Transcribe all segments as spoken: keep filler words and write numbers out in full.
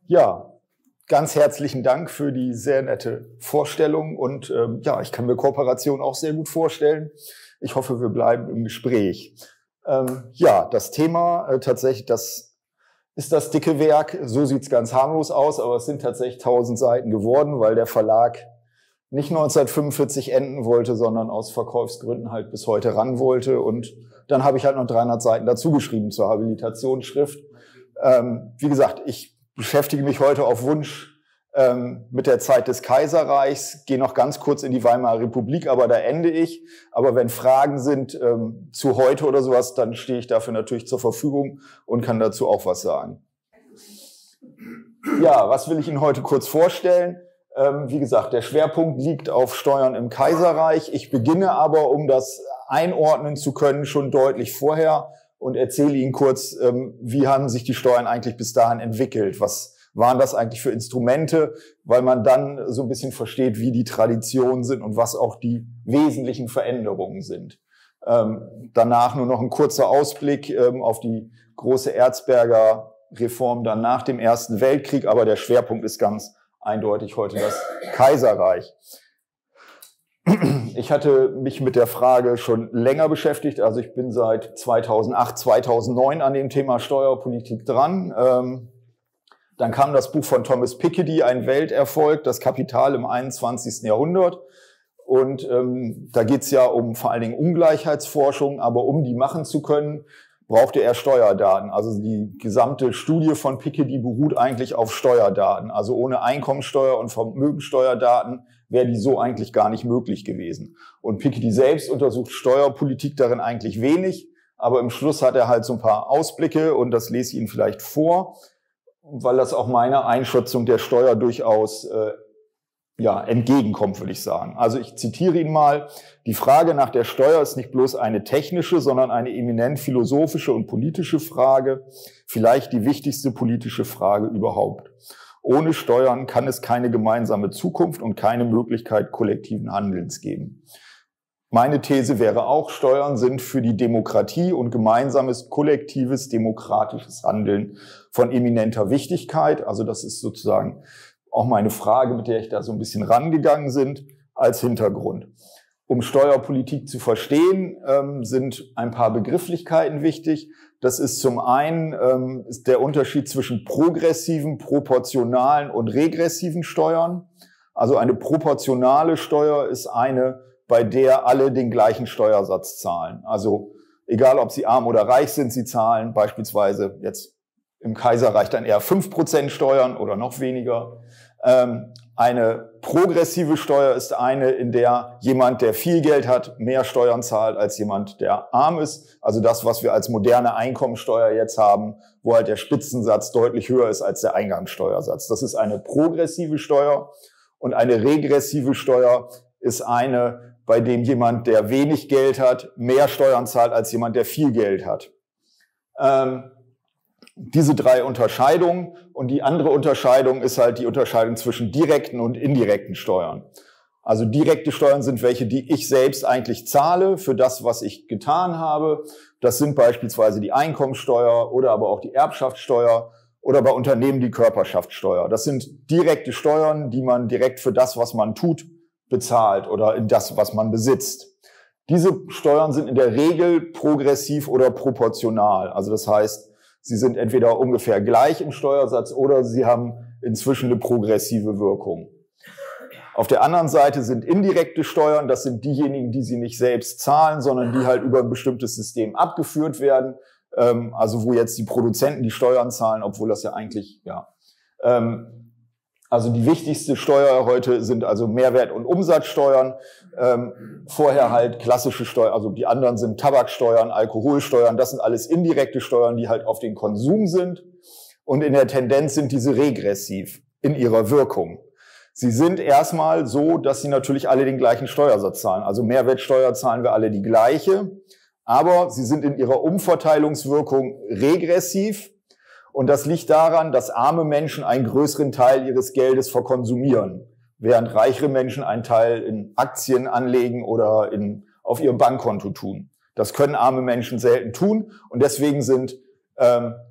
Ja, ganz herzlichen Dank für die sehr nette Vorstellung und ähm, ja, ich kann mir Kooperation auch sehr gut vorstellen. Ich hoffe, wir bleiben im Gespräch. Ähm, ja, das Thema äh, tatsächlich, das ist das dicke Werk. So sieht's ganz harmlos aus, aber es sind tatsächlich tausend Seiten geworden, weil der Verlag nicht neunzehnhundertfünfundvierzig enden wollte, sondern aus Verkaufsgründen halt bis heute ran wollte. Und dann habe ich halt noch dreihundert Seiten dazu geschrieben zur Habilitationsschrift. Ähm, wie gesagt, ich beschäftige mich heute auf Wunsch ähm, mit der Zeit des Kaiserreichs, gehe noch ganz kurz in die Weimarer Republik, aber da ende ich. Aber wenn Fragen sind ähm, zu heute oder sowas, dann stehe ich dafür natürlich zur Verfügung und kann dazu auch was sagen. Ja, was will ich Ihnen heute kurz vorstellen? Ähm, wie gesagt, der Schwerpunkt liegt auf Steuern im Kaiserreich. Ich beginne aber, um das einordnen zu können, schon deutlich vorher und erzähle Ihnen kurz, ähm, wie haben sich die Steuern eigentlich bis dahin entwickelt? Was waren das eigentlich für Instrumente? Weil man dann so ein bisschen versteht, wie die Traditionen sind und was auch die wesentlichen Veränderungen sind. Ähm, danach nur noch ein kurzer Ausblick ähm, auf die große Erzberger Reform dann nach dem Ersten Weltkrieg, aber der Schwerpunkt ist ganz eindeutig heute das Kaiserreich. Ich hatte mich mit der Frage schon länger beschäftigt. Also ich bin seit zweitausendacht, zweitausendneun an dem Thema Steuerpolitik dran. Ähm, dann kam das Buch von Thomas Piketty, ein Welterfolg, das Kapital im einundzwanzigsten Jahrhundert. Und ähm, da geht es ja um vor allen Dingen Ungleichheitsforschung, aber um die machen zu können, brauchte er Steuerdaten. Also die gesamte Studie von Piketty beruht eigentlich auf Steuerdaten. Also ohne Einkommensteuer- und Vermögensteuerdaten wäre die so eigentlich gar nicht möglich gewesen. Und Piketty selbst untersucht Steuerpolitik darin eigentlich wenig, aber im Schluss hat er halt so ein paar Ausblicke und das lese ich Ihnen vielleicht vor, weil das auch meiner Einschätzung der Steuer durchaus äh, ja, entgegenkommt, würde ich sagen. Also ich zitiere ihn mal. Die Frage nach der Steuer ist nicht bloß eine technische, sondern eine eminent philosophische und politische Frage, vielleicht die wichtigste politische Frage überhaupt. Ohne Steuern kann es keine gemeinsame Zukunft und keine Möglichkeit kollektiven Handelns geben. Meine These wäre auch, Steuern sind für die Demokratie und gemeinsames, kollektives, demokratisches Handeln von eminenter Wichtigkeit. Also das ist sozusagen auch meine Frage, mit der ich da so ein bisschen rangegangen sind, als Hintergrund. Um Steuerpolitik zu verstehen, ähm, sind ein paar Begrifflichkeiten wichtig. Das ist zum einen ähm, ist der Unterschied zwischen progressiven, proportionalen und regressiven Steuern. Also eine proportionale Steuer ist eine, bei der alle den gleichen Steuersatz zahlen. Also egal, ob sie arm oder reich sind, sie zahlen beispielsweise jetzt im Kaiserreich dann eher fünf Prozent Steuern oder noch weniger. Ähm, eine progressive Steuer ist eine, in der jemand, der viel Geld hat, mehr Steuern zahlt als jemand, der arm ist. Also das, was wir als moderne Einkommensteuer jetzt haben, wo halt der Spitzensatz deutlich höher ist als der Eingangssteuersatz. Das ist eine progressive Steuer. Und eine regressive Steuer ist eine, bei dem jemand, der wenig Geld hat, mehr Steuern zahlt als jemand, der viel Geld hat. Ähm, Diese drei Unterscheidungen und die andere Unterscheidung ist halt die Unterscheidung zwischen direkten und indirekten Steuern. Also direkte Steuern sind welche, die ich selbst eigentlich zahle für das, was ich getan habe. Das sind beispielsweise die Einkommensteuer oder aber auch die Erbschaftssteuer oder bei Unternehmen die Körperschaftssteuer. Das sind direkte Steuern, die man direkt für das, was man tut, bezahlt oder in das, was man besitzt. Diese Steuern sind in der Regel progressiv oder proportional. Also das heißt, sie sind entweder ungefähr gleich im Steuersatz oder sie haben inzwischen eine progressive Wirkung. Auf der anderen Seite sind indirekte Steuern, das sind diejenigen, die Sie nicht selbst zahlen, sondern die halt über ein bestimmtes System abgeführt werden. Ähm, also wo jetzt die Produzenten die Steuern zahlen, obwohl das ja eigentlich, ja. Ähm, also die wichtigste Steuer heute sind also Mehrwert- und Umsatzsteuern. Ähm, vorher halt klassische Steuern, also die anderen sind Tabaksteuern, Alkoholsteuern, das sind alles indirekte Steuern, die halt auf den Konsum sind. Und in der Tendenz sind diese regressiv in ihrer Wirkung. Sie sind erstmal so, dass sie natürlich alle den gleichen Steuersatz zahlen. Also Mehrwertsteuer zahlen wir alle die gleiche. Aber sie sind in ihrer Umverteilungswirkung regressiv. Und das liegt daran, dass arme Menschen einen größeren Teil ihres Geldes verkonsumieren, während reichere Menschen einen Teil in Aktien anlegen oder in, auf ihr Bankkonto tun. Das können arme Menschen selten tun und deswegen sind ähm,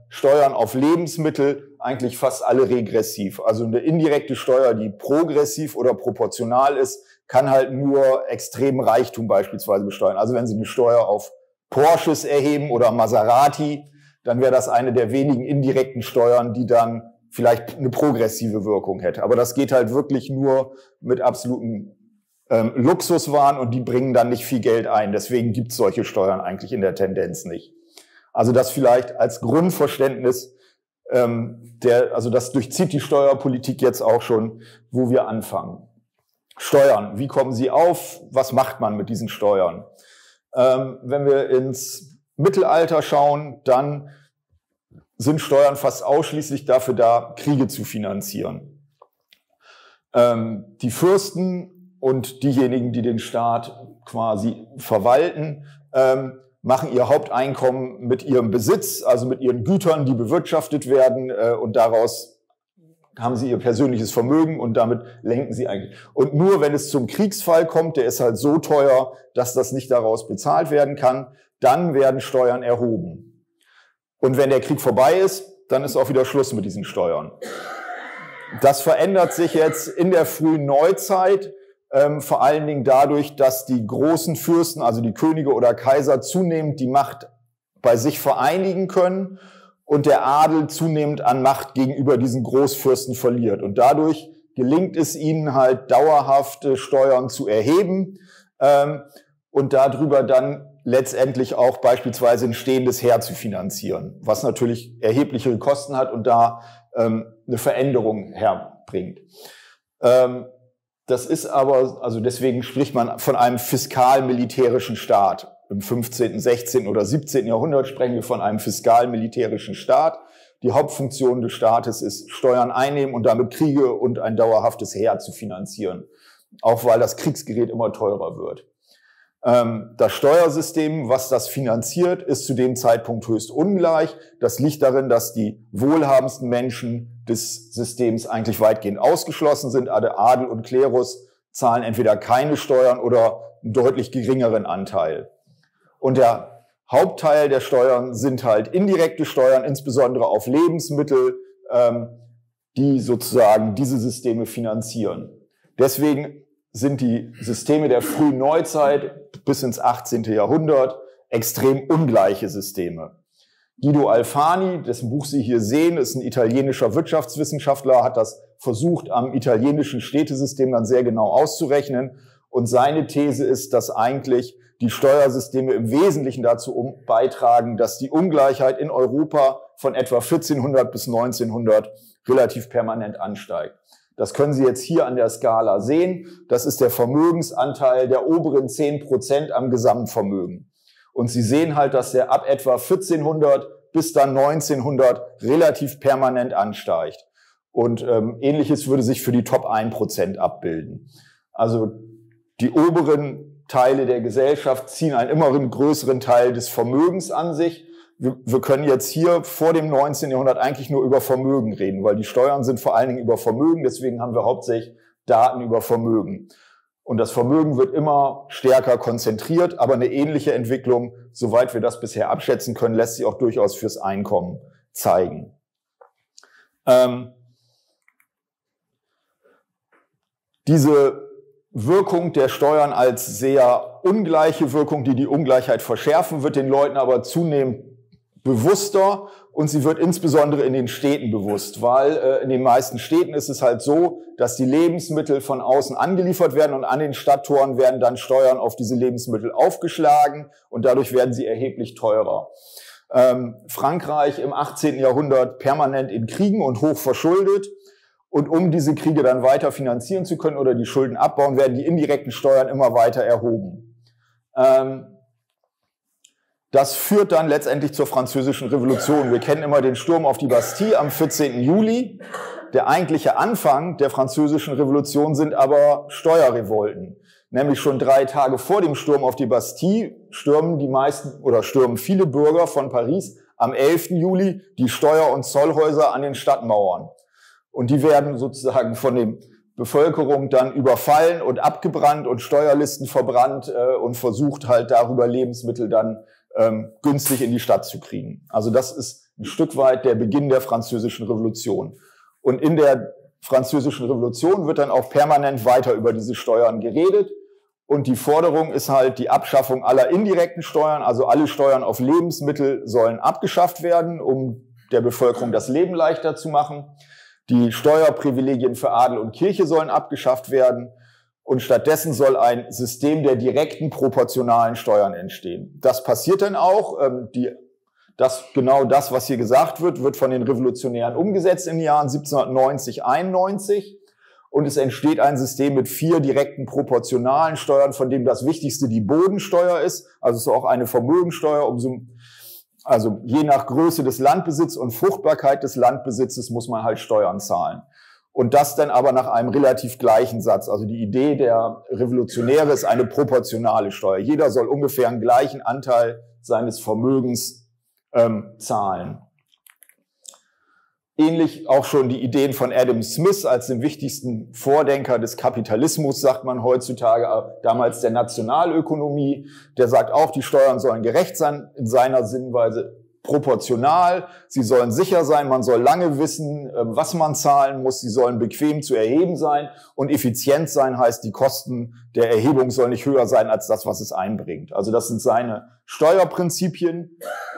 Steuern auf Lebensmittel eigentlich fast alle regressiv. Also eine indirekte Steuer, die progressiv oder proportional ist, kann halt nur extremen Reichtum beispielsweise besteuern. Also wenn Sie eine Steuer auf Porsches erheben oder Maserati, dann wäre das eine der wenigen indirekten Steuern, die dann vielleicht eine progressive Wirkung hätte. Aber das geht halt wirklich nur mit absoluten ähm, Luxuswaren und die bringen dann nicht viel Geld ein. Deswegen gibt es solche Steuern eigentlich in der Tendenz nicht. Also das vielleicht als Grundverständnis, ähm, der, also das durchzieht die Steuerpolitik jetzt auch schon, wo wir anfangen. Steuern, wie kommen sie auf? Was macht man mit diesen Steuern? Ähm, wenn wir ins Mittelalter schauen, dann sind Steuern fast ausschließlich dafür da, Kriege zu finanzieren. Ähm, die Fürsten und diejenigen, die den Staat quasi verwalten, ähm, machen ihr Haupteinkommen mit ihrem Besitz, also mit ihren Gütern, die bewirtschaftet werden, äh, und daraus haben sie ihr persönliches Vermögen und damit lenken sie eigentlich. Und nur wenn es zum Kriegsfall kommt, der ist halt so teuer, dass das nicht daraus bezahlt werden kann, dann werden Steuern erhoben. Und wenn der Krieg vorbei ist, dann ist auch wieder Schluss mit diesen Steuern. Das verändert sich jetzt in der frühen Neuzeit, ähm, vor allen Dingen dadurch, dass die großen Fürsten, also die Könige oder Kaiser, zunehmend die Macht bei sich vereinigen können und der Adel zunehmend an Macht gegenüber diesen Großfürsten verliert. Und dadurch gelingt es ihnen halt, dauerhafte Steuern zu erheben ähm, und darüber dann letztendlich auch beispielsweise ein stehendes Heer zu finanzieren, was natürlich erheblichere Kosten hat und da ähm, eine Veränderung herbringt. Ähm, das ist aber, also deswegen spricht man von einem fiskal-militärischen Staat. Im fünfzehnten, sechzehnten oder siebzehnten Jahrhundert sprechen wir von einem fiskal-militärischen Staat. Die Hauptfunktion des Staates ist, Steuern einnehmen und damit Kriege und ein dauerhaftes Heer zu finanzieren. Auch weil das Kriegsgerät immer teurer wird. Das Steuersystem, was das finanziert, ist zu dem Zeitpunkt höchst ungleich. Das liegt darin, dass die wohlhabendsten Menschen des Systems eigentlich weitgehend ausgeschlossen sind. Der Adel und Klerus zahlen entweder keine Steuern oder einen deutlich geringeren Anteil. Und der Hauptteil der Steuern sind halt indirekte Steuern, insbesondere auf Lebensmittel, die sozusagen diese Systeme finanzieren. Deswegen sind die Systeme der frühen Neuzeit bis ins achtzehnten Jahrhundert extrem ungleiche Systeme. Guido Alfani, dessen Buch Sie hier sehen, ist ein italienischer Wirtschaftswissenschaftler, hat das versucht, am italienischen Städtesystem dann sehr genau auszurechnen. Und seine These ist, dass eigentlich die Steuersysteme im Wesentlichen dazu beitragen, dass die Ungleichheit in Europa von etwa vierzehnhundert bis neunzehnhundert relativ permanent ansteigt. Das können Sie jetzt hier an der Skala sehen. Das ist der Vermögensanteil der oberen zehn Prozent am Gesamtvermögen. Und Sie sehen halt, dass der ab etwa vierzehnhundert bis dann neunzehnhundert relativ permanent ansteigt. Und ähm, Ähnliches würde sich für die Top ein Prozent abbilden. Also die oberen Teile der Gesellschaft ziehen einen immer größeren Teil des Vermögens an sich. Wir, wir können jetzt hier vor dem neunzehnten Jahrhundert eigentlich nur über Vermögen reden, weil die Steuern sind vor allen Dingen über Vermögen, deswegen haben wir hauptsächlich Daten über Vermögen. Und das Vermögen wird immer stärker konzentriert, aber eine ähnliche Entwicklung, soweit wir das bisher abschätzen können, lässt sich auch durchaus fürs Einkommen zeigen. Ähm, diese Wirkung der Steuern als sehr ungleiche Wirkung, die die Ungleichheit verschärfen, wird den Leuten aber zunehmend bewusster und sie wird insbesondere in den Städten bewusst, weil äh, in den meisten Städten ist es halt so, dass die Lebensmittel von außen angeliefert werden und an den Stadttoren werden dann Steuern auf diese Lebensmittel aufgeschlagen und dadurch werden sie erheblich teurer. Ähm, Frankreich im achtzehnten Jahrhundert permanent in Kriegen und hoch verschuldet. Und um diese Kriege dann weiter finanzieren zu können oder die Schulden abbauen, werden die indirekten Steuern immer weiter erhoben. Ähm, das führt dann letztendlich zur Französischen Revolution. Wir kennen immer den Sturm auf die Bastille am vierzehnten Juli. Der eigentliche Anfang der Französischen Revolution sind aber Steuerrevolten. Nämlich schon drei Tage vor dem Sturm auf die Bastille stürmen die meisten oder stürmen viele Bürger von Paris am elften Juli die Steuer- und Zollhäuser an den Stadtmauern. Und die werden sozusagen von der Bevölkerung dann überfallen und abgebrannt und Steuerlisten verbrannt äh, und versucht halt darüber Lebensmittel dann ähm, günstig in die Stadt zu kriegen. Also das ist ein Stück weit der Beginn der Französischen Revolution. Und in der Französischen Revolution wird dann auch permanent weiter über diese Steuern geredet. Und die Forderung ist halt die Abschaffung aller indirekten Steuern, also alle Steuern auf Lebensmittel sollen abgeschafft werden, um der Bevölkerung das Leben leichter zu machen. Die Steuerprivilegien für Adel und Kirche sollen abgeschafft werden. Und stattdessen soll ein System der direkten proportionalen Steuern entstehen. Das passiert dann auch. Die, das, genau das, was hier gesagt wird, wird von den Revolutionären umgesetzt in den Jahren siebzehnhundertneunzig, einundneunzig. Und es entsteht ein System mit vier direkten proportionalen Steuern, von dem das wichtigste die Bodensteuer ist. Also es ist auch eine Vermögensteuer. Umso, also je nach Größe des Landbesitzes und Fruchtbarkeit des Landbesitzes muss man halt Steuern zahlen. Und das dann aber nach einem relativ gleichen Satz. Also die Idee der Revolutionäre ist eine proportionale Steuer. Jeder soll ungefähr einen gleichen Anteil seines Vermögens ähm, zahlen. Ähnlich auch schon die Ideen von Adam Smith als dem wichtigsten Vordenker des Kapitalismus, sagt man heutzutage, damals der Nationalökonomie. Der sagt auch, die Steuern sollen gerecht sein, in seiner Sinnweise proportional, sie sollen sicher sein, man soll lange wissen, was man zahlen muss, sie sollen bequem zu erheben sein und effizient sein heißt, die Kosten der Erhebung sollen nicht höher sein als das, was es einbringt. Also das sind seine Steuerprinzipien.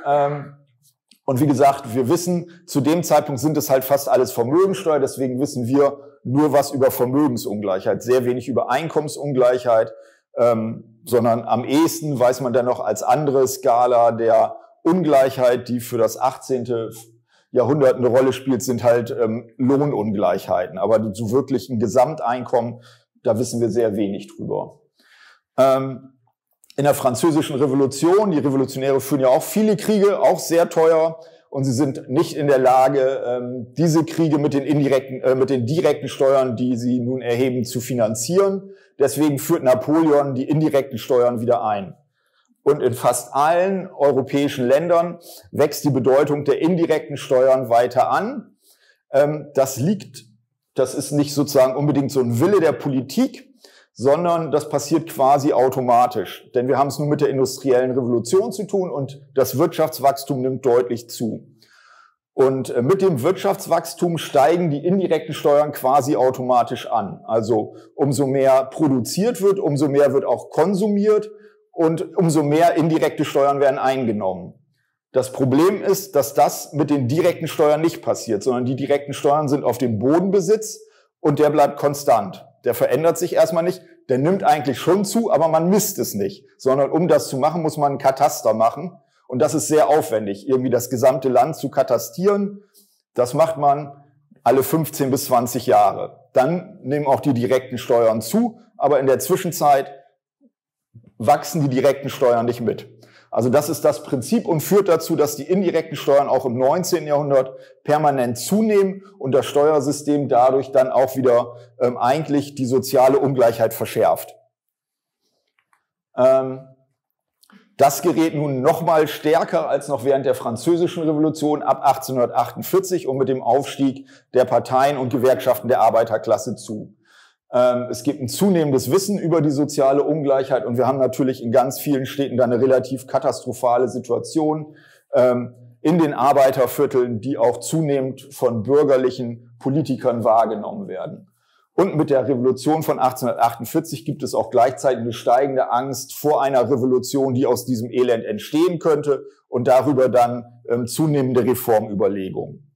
Und wie gesagt, wir wissen, zu dem Zeitpunkt sind es halt fast alles Vermögensteuer, deswegen wissen wir nur was über Vermögensungleichheit, sehr wenig über Einkommensungleichheit, sondern am ehesten weiß man dann noch als andere Skala der Ungleichheit, die für das achtzehnte Jahrhundert eine Rolle spielt, sind halt ähm, Lohnungleichheiten. Aber so wirklich ein Gesamteinkommen, da wissen wir sehr wenig drüber. Ähm, in der Französischen Revolution, die Revolutionäre führen ja auch viele Kriege, auch sehr teuer. Und sie sind nicht in der Lage, ähm, diese Kriege mit den indirekten, äh, mit den direkten Steuern, die sie nun erheben, zu finanzieren. Deswegen führt Napoleon die indirekten Steuern wieder ein. Und in fast allen europäischen Ländern wächst die Bedeutung der indirekten Steuern weiter an. Das liegt, das ist nicht sozusagen unbedingt so ein Wille der Politik, sondern das passiert quasi automatisch. Denn wir haben es nun mit der industriellen Revolution zu tun und das Wirtschaftswachstum nimmt deutlich zu. Und mit dem Wirtschaftswachstum steigen die indirekten Steuern quasi automatisch an. Also umso mehr produziert wird, umso mehr wird auch konsumiert. Und umso mehr indirekte Steuern werden eingenommen. Das Problem ist, dass das mit den direkten Steuern nicht passiert, sondern die direkten Steuern sind auf dem Bodenbesitz und der bleibt konstant. Der verändert sich erstmal nicht, der nimmt eigentlich schon zu, aber man misst es nicht. Sondern um das zu machen, muss man einen Kataster machen. Und das ist sehr aufwendig, irgendwie das gesamte Land zu katastieren. Das macht man alle fünfzehn bis zwanzig Jahre. Dann nehmen auch die direkten Steuern zu, aber in der Zwischenzeit wachsen die direkten Steuern nicht mit. Also das ist das Prinzip und führt dazu, dass die indirekten Steuern auch im neunzehnten Jahrhundert permanent zunehmen und das Steuersystem dadurch dann auch wieder ähm, eigentlich die soziale Ungleichheit verschärft. Ähm, das gerät nun noch mal stärker als noch während der Französischen Revolution ab achtzehnhundertachtundvierzig und mit dem Aufstieg der Parteien und Gewerkschaften der Arbeiterklasse zu. Es gibt ein zunehmendes Wissen über die soziale Ungleichheit und wir haben natürlich in ganz vielen Städten da eine relativ katastrophale Situation in den Arbeitervierteln, die auch zunehmend von bürgerlichen Politikern wahrgenommen werden. Und mit der Revolution von achtzehnhundertachtundvierzig gibt es auch gleichzeitig eine steigende Angst vor einer Revolution, die aus diesem Elend entstehen könnte und darüber dann zunehmende Reformüberlegungen.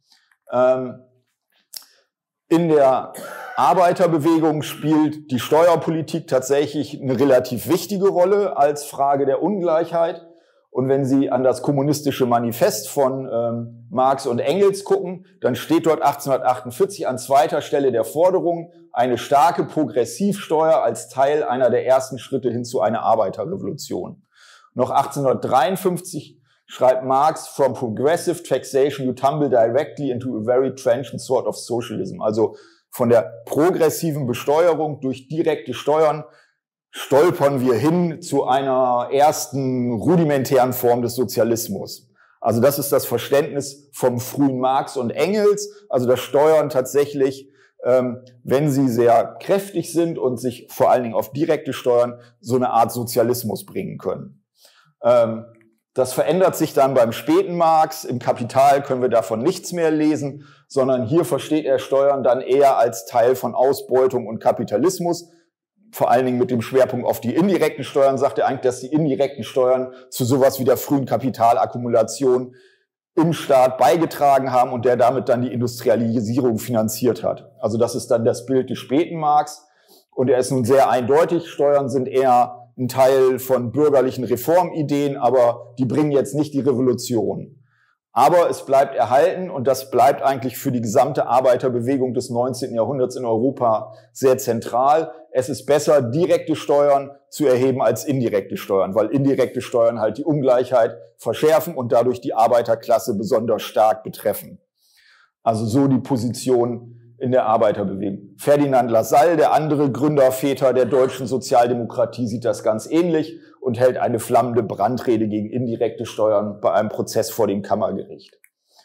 In der Arbeiterbewegung spielt die Steuerpolitik tatsächlich eine relativ wichtige Rolle als Frage der Ungleichheit. Und wenn Sie an das kommunistische Manifest von ähm, Marx und Engels gucken, dann steht dort achtzehnhundertachtundvierzig an zweiter Stelle der Forderung eine starke Progressivsteuer als Teil einer der ersten Schritte hin zu einer Arbeiterrevolution. Noch achtzehnhundertdreiundfünfzig schreibt Marx, "From progressive taxation you tumble directly into a very transient sort of socialism." Also von der progressiven Besteuerung durch direkte Steuern stolpern wir hin zu einer ersten rudimentären Form des Sozialismus. Also das ist das Verständnis vom frühen Marx und Engels, also dass Steuern tatsächlich, ähm, wenn sie sehr kräftig sind und sich vor allen Dingen auf direkte Steuern, so eine Art Sozialismus bringen können. Ähm, Das verändert sich dann beim späten Marx. Im Kapital können wir davon nichts mehr lesen, sondern hier versteht er Steuern dann eher als Teil von Ausbeutung und Kapitalismus. Vor allen Dingen mit dem Schwerpunkt auf die indirekten Steuern sagt er eigentlich, dass die indirekten Steuern zu sowas wie der frühen Kapitalakkumulation im Staat beigetragen haben und der damit dann die Industrialisierung finanziert hat. Also das ist dann das Bild des späten Marx. Und er ist nun sehr eindeutig, Steuern sind eher ein Teil von bürgerlichen Reformideen, aber die bringen jetzt nicht die Revolution. Aber es bleibt erhalten und das bleibt eigentlich für die gesamte Arbeiterbewegung des neunzehnten Jahrhunderts in Europa sehr zentral. Es ist besser, direkte Steuern zu erheben als indirekte Steuern, weil indirekte Steuern halt die Ungleichheit verschärfen und dadurch die Arbeiterklasse besonders stark betreffen. Also so die Position in der Arbeiterbewegung. Ferdinand Lassalle, der andere Gründerväter der deutschen Sozialdemokratie, sieht das ganz ähnlich und hält eine flammende Brandrede gegen indirekte Steuern bei einem Prozess vor dem Kammergericht.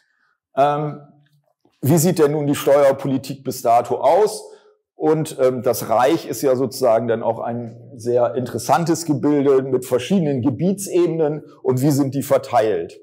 Ähm, wie sieht denn nun die Steuerpolitik bis dato aus? Und ähm, das Reich ist ja sozusagen dann auch ein sehr interessantes Gebilde mit verschiedenen Gebietsebenen. Und wie sind die verteilt?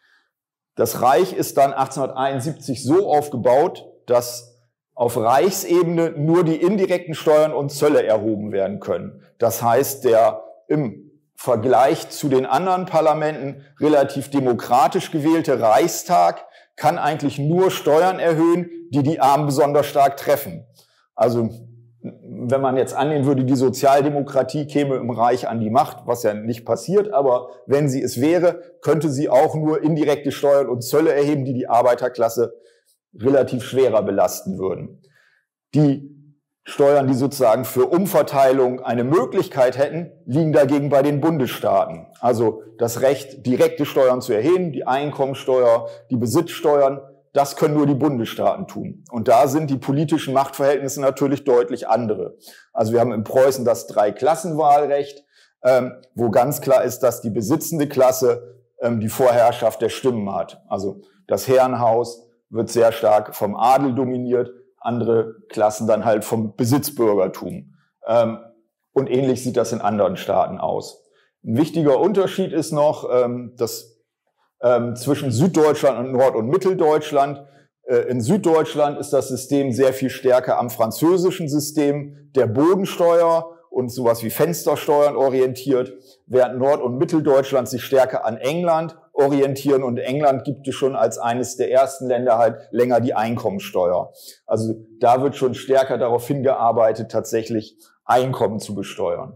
Das Reich ist dann achtzehnhunderteinundsiebzig so aufgebaut, dass auf Reichsebene nur die indirekten Steuern und Zölle erhoben werden können. Das heißt, der im Vergleich zu den anderen Parlamenten relativ demokratisch gewählte Reichstag kann eigentlich nur Steuern erhöhen, die die Armen besonders stark treffen. Also wenn man jetzt annehmen würde, die Sozialdemokratie käme im Reich an die Macht, was ja nicht passiert, aber wenn sie es wäre, könnte sie auch nur indirekte Steuern und Zölle erheben, die die Arbeiterklasse relativ schwerer belasten würden. Die Steuern, die sozusagen für Umverteilung eine Möglichkeit hätten, liegen dagegen bei den Bundesstaaten. Also das Recht, direkte Steuern zu erheben, die Einkommensteuer, die Besitzsteuern, das können nur die Bundesstaaten tun. Und da sind die politischen Machtverhältnisse natürlich deutlich andere. Also wir haben in Preußen das Dreiklassenwahlrecht, ähm, wo ganz klar ist, dass die besitzende Klasse ähm, die Vorherrschaft der Stimmen hat. Also das Herrenhaus wird sehr stark vom Adel dominiert, andere Klassen dann halt vom Besitzbürgertum. Ähm, und ähnlich sieht das in anderen Staaten aus. Ein wichtiger Unterschied ist noch, ähm, dass ähm, zwischen Süddeutschland und Nord- und Mitteldeutschland, äh, in Süddeutschland ist das System sehr viel stärker am französischen System der Bodensteuer und sowas wie Fenstersteuern orientiert, während Nord- und Mitteldeutschland sich stärker an England orientieren und England gibt es schon als eines der ersten Länder halt länger die Einkommensteuer. Also da wird schon stärker darauf hingearbeitet, tatsächlich Einkommen zu besteuern.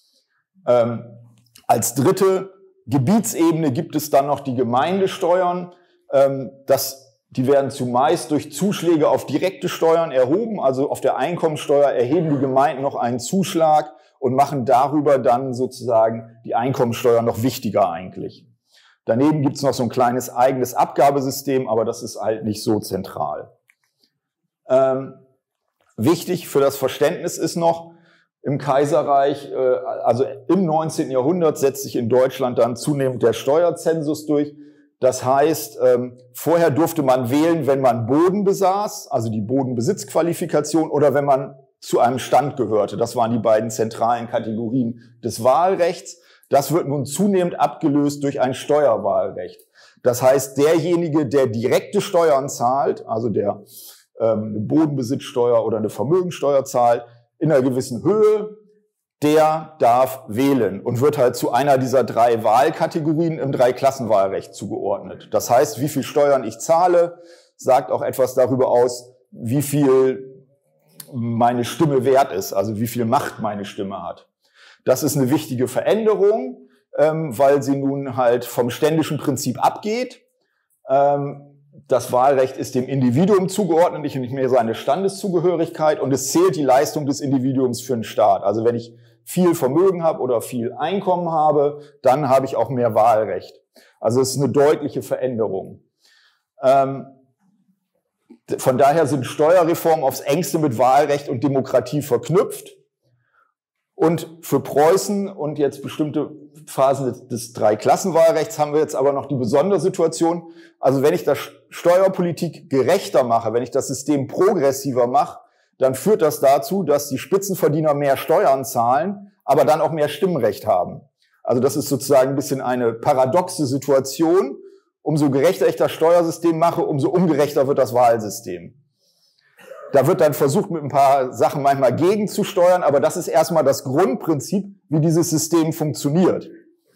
Ähm, als dritte Gebietsebene gibt es dann noch die Gemeindesteuern. Ähm, das, die werden zumeist durch Zuschläge auf direkte Steuern erhoben, also auf der Einkommensteuer erheben die Gemeinden noch einen Zuschlag und machen darüber dann sozusagen die Einkommensteuer noch wichtiger eigentlich. Daneben gibt es noch so ein kleines eigenes Abgabesystem, aber das ist halt nicht so zentral. Ähm, wichtig für das Verständnis ist noch, im Kaiserreich, äh, also im neunzehnten Jahrhundert setzt sich in Deutschland dann zunehmend der Steuerzensus durch. Das heißt, ähm, vorher durfte man wählen, wenn man Boden besaß, also die Bodenbesitzqualifikation, oder wenn man zu einem Stand gehörte. Das waren die beiden zentralen Kategorien des Wahlrechts. Das wird nun zunehmend abgelöst durch ein Steuerwahlrecht. Das heißt, derjenige, der direkte Steuern zahlt, also der ähm, eine Bodenbesitzsteuer oder eine Vermögensteuer zahlt, in einer gewissen Höhe, der darf wählen und wird halt zu einer dieser drei Wahlkategorien im Dreiklassenwahlrecht zugeordnet. Das heißt, wie viel Steuern ich zahle, sagt auch etwas darüber aus, wie viel meine Stimme wert ist, also wie viel Macht meine Stimme hat. Das ist eine wichtige Veränderung, ähm, weil sie nun halt vom ständischen Prinzip abgeht. Ähm, das Wahlrecht ist dem Individuum zugeordnet, nicht mehr seine Standeszugehörigkeit, und es zählt die Leistung des Individuums für den Staat. Also wenn ich viel Vermögen habe oder viel Einkommen habe, dann habe ich auch mehr Wahlrecht. Also es ist eine deutliche Veränderung. Ähm, von daher sind Steuerreformen aufs engste mit Wahlrecht und Demokratie verknüpft. Und für Preußen und jetzt bestimmte Phasen des, des Dreiklassenwahlrechts haben wir jetzt aber noch die besondere Situation. Also wenn ich das Steuerpolitik gerechter mache, wenn ich das System progressiver mache, dann führt das dazu, dass die Spitzenverdiener mehr Steuern zahlen, aber dann auch mehr Stimmrecht haben. Also das ist sozusagen ein bisschen eine paradoxe Situation. Umso gerechter ich das Steuersystem mache, umso ungerechter wird das Wahlsystem. Da wird dann versucht, mit ein paar Sachen manchmal gegenzusteuern, aber das ist erstmal das Grundprinzip, wie dieses System funktioniert.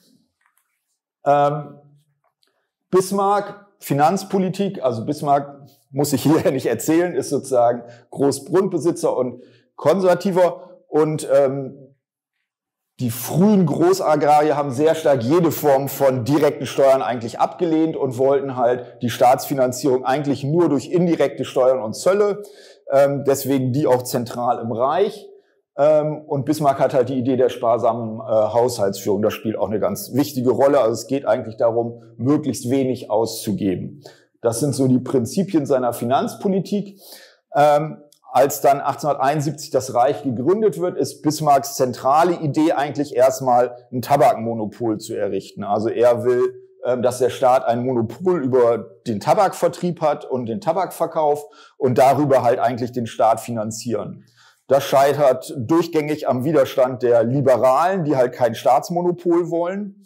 Ähm, Bismarck, Finanzpolitik, also Bismarck muss ich hier nicht erzählen, ist sozusagen Großgrundbesitzer und Konservativer und ähm, die frühen Großagrarier haben sehr stark jede Form von direkten Steuern eigentlich abgelehnt und wollten halt die Staatsfinanzierung eigentlich nur durch indirekte Steuern und Zölle, ähm, deswegen die auch zentral im Reich. Ähm, und Bismarck hat halt die Idee der sparsamen äh, Haushaltsführung, das spielt auch eine ganz wichtige Rolle. Also es geht eigentlich darum, möglichst wenig auszugeben. Das sind so die Prinzipien seiner Finanzpolitik. Ähm, Als dann achtzehnhunderteinundsiebzig das Reich gegründet wird, ist Bismarcks zentrale Idee eigentlich erstmal ein Tabakmonopol zu errichten. Also er will, dass der Staat ein Monopol über den Tabakvertrieb hat und den Tabakverkauf und darüber halt eigentlich den Staat finanzieren. Das scheitert durchgängig am Widerstand der Liberalen, die halt kein Staatsmonopol wollen.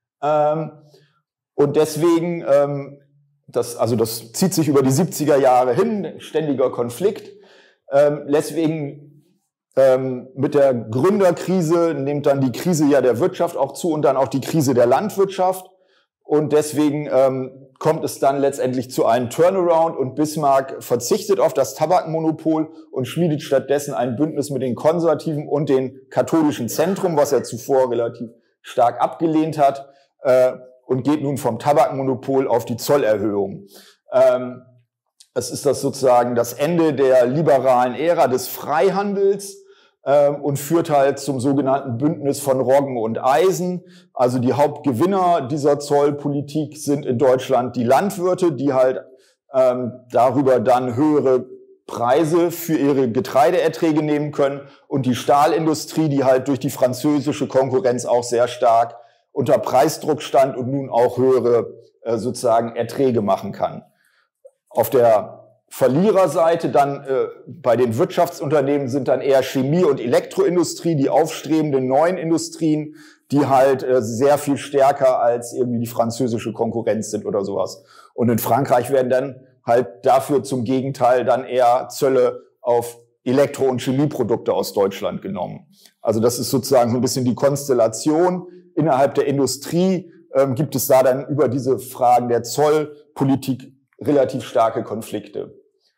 Und deswegen, das, also das zieht sich über die siebziger Jahre hin, ständiger Konflikt. Ähm, deswegen ähm, mit der Gründerkrise nimmt dann die Krise ja der Wirtschaft auch zu und dann auch die Krise der Landwirtschaft. Und deswegen ähm, kommt es dann letztendlich zu einem Turnaround und Bismarck verzichtet auf das Tabakmonopol und schmiedet stattdessen ein Bündnis mit den Konservativen und den katholischen Zentrum, was er zuvor relativ stark abgelehnt hat, äh, und geht nun vom Tabakmonopol auf die Zollerhöhung. Ähm, Es ist das sozusagen das Ende der liberalen Ära des Freihandels ähm, und führt halt zum sogenannten Bündnis von Roggen und Eisen. Also die Hauptgewinner dieser Zollpolitik sind in Deutschland die Landwirte, die halt ähm, darüber dann höhere Preise für ihre Getreideerträge nehmen können und die Stahlindustrie, die halt durch die französische Konkurrenz auch sehr stark unter Preisdruck stand und nun auch höhere äh, sozusagen Erträge machen kann. Auf der Verliererseite dann äh, bei den Wirtschaftsunternehmen sind dann eher Chemie- und Elektroindustrie, die aufstrebenden neuen Industrien, die halt äh, sehr viel stärker als irgendwie die französische Konkurrenz sind oder sowas. Und in Frankreich werden dann halt dafür zum Gegenteil dann eher Zölle auf Elektro- und Chemieprodukte aus Deutschland genommen. Also das ist sozusagen so ein bisschen die Konstellation. Innerhalb der Industrie ähm, gibt es da dann über diese Fragen der Zollpolitik relativ starke Konflikte.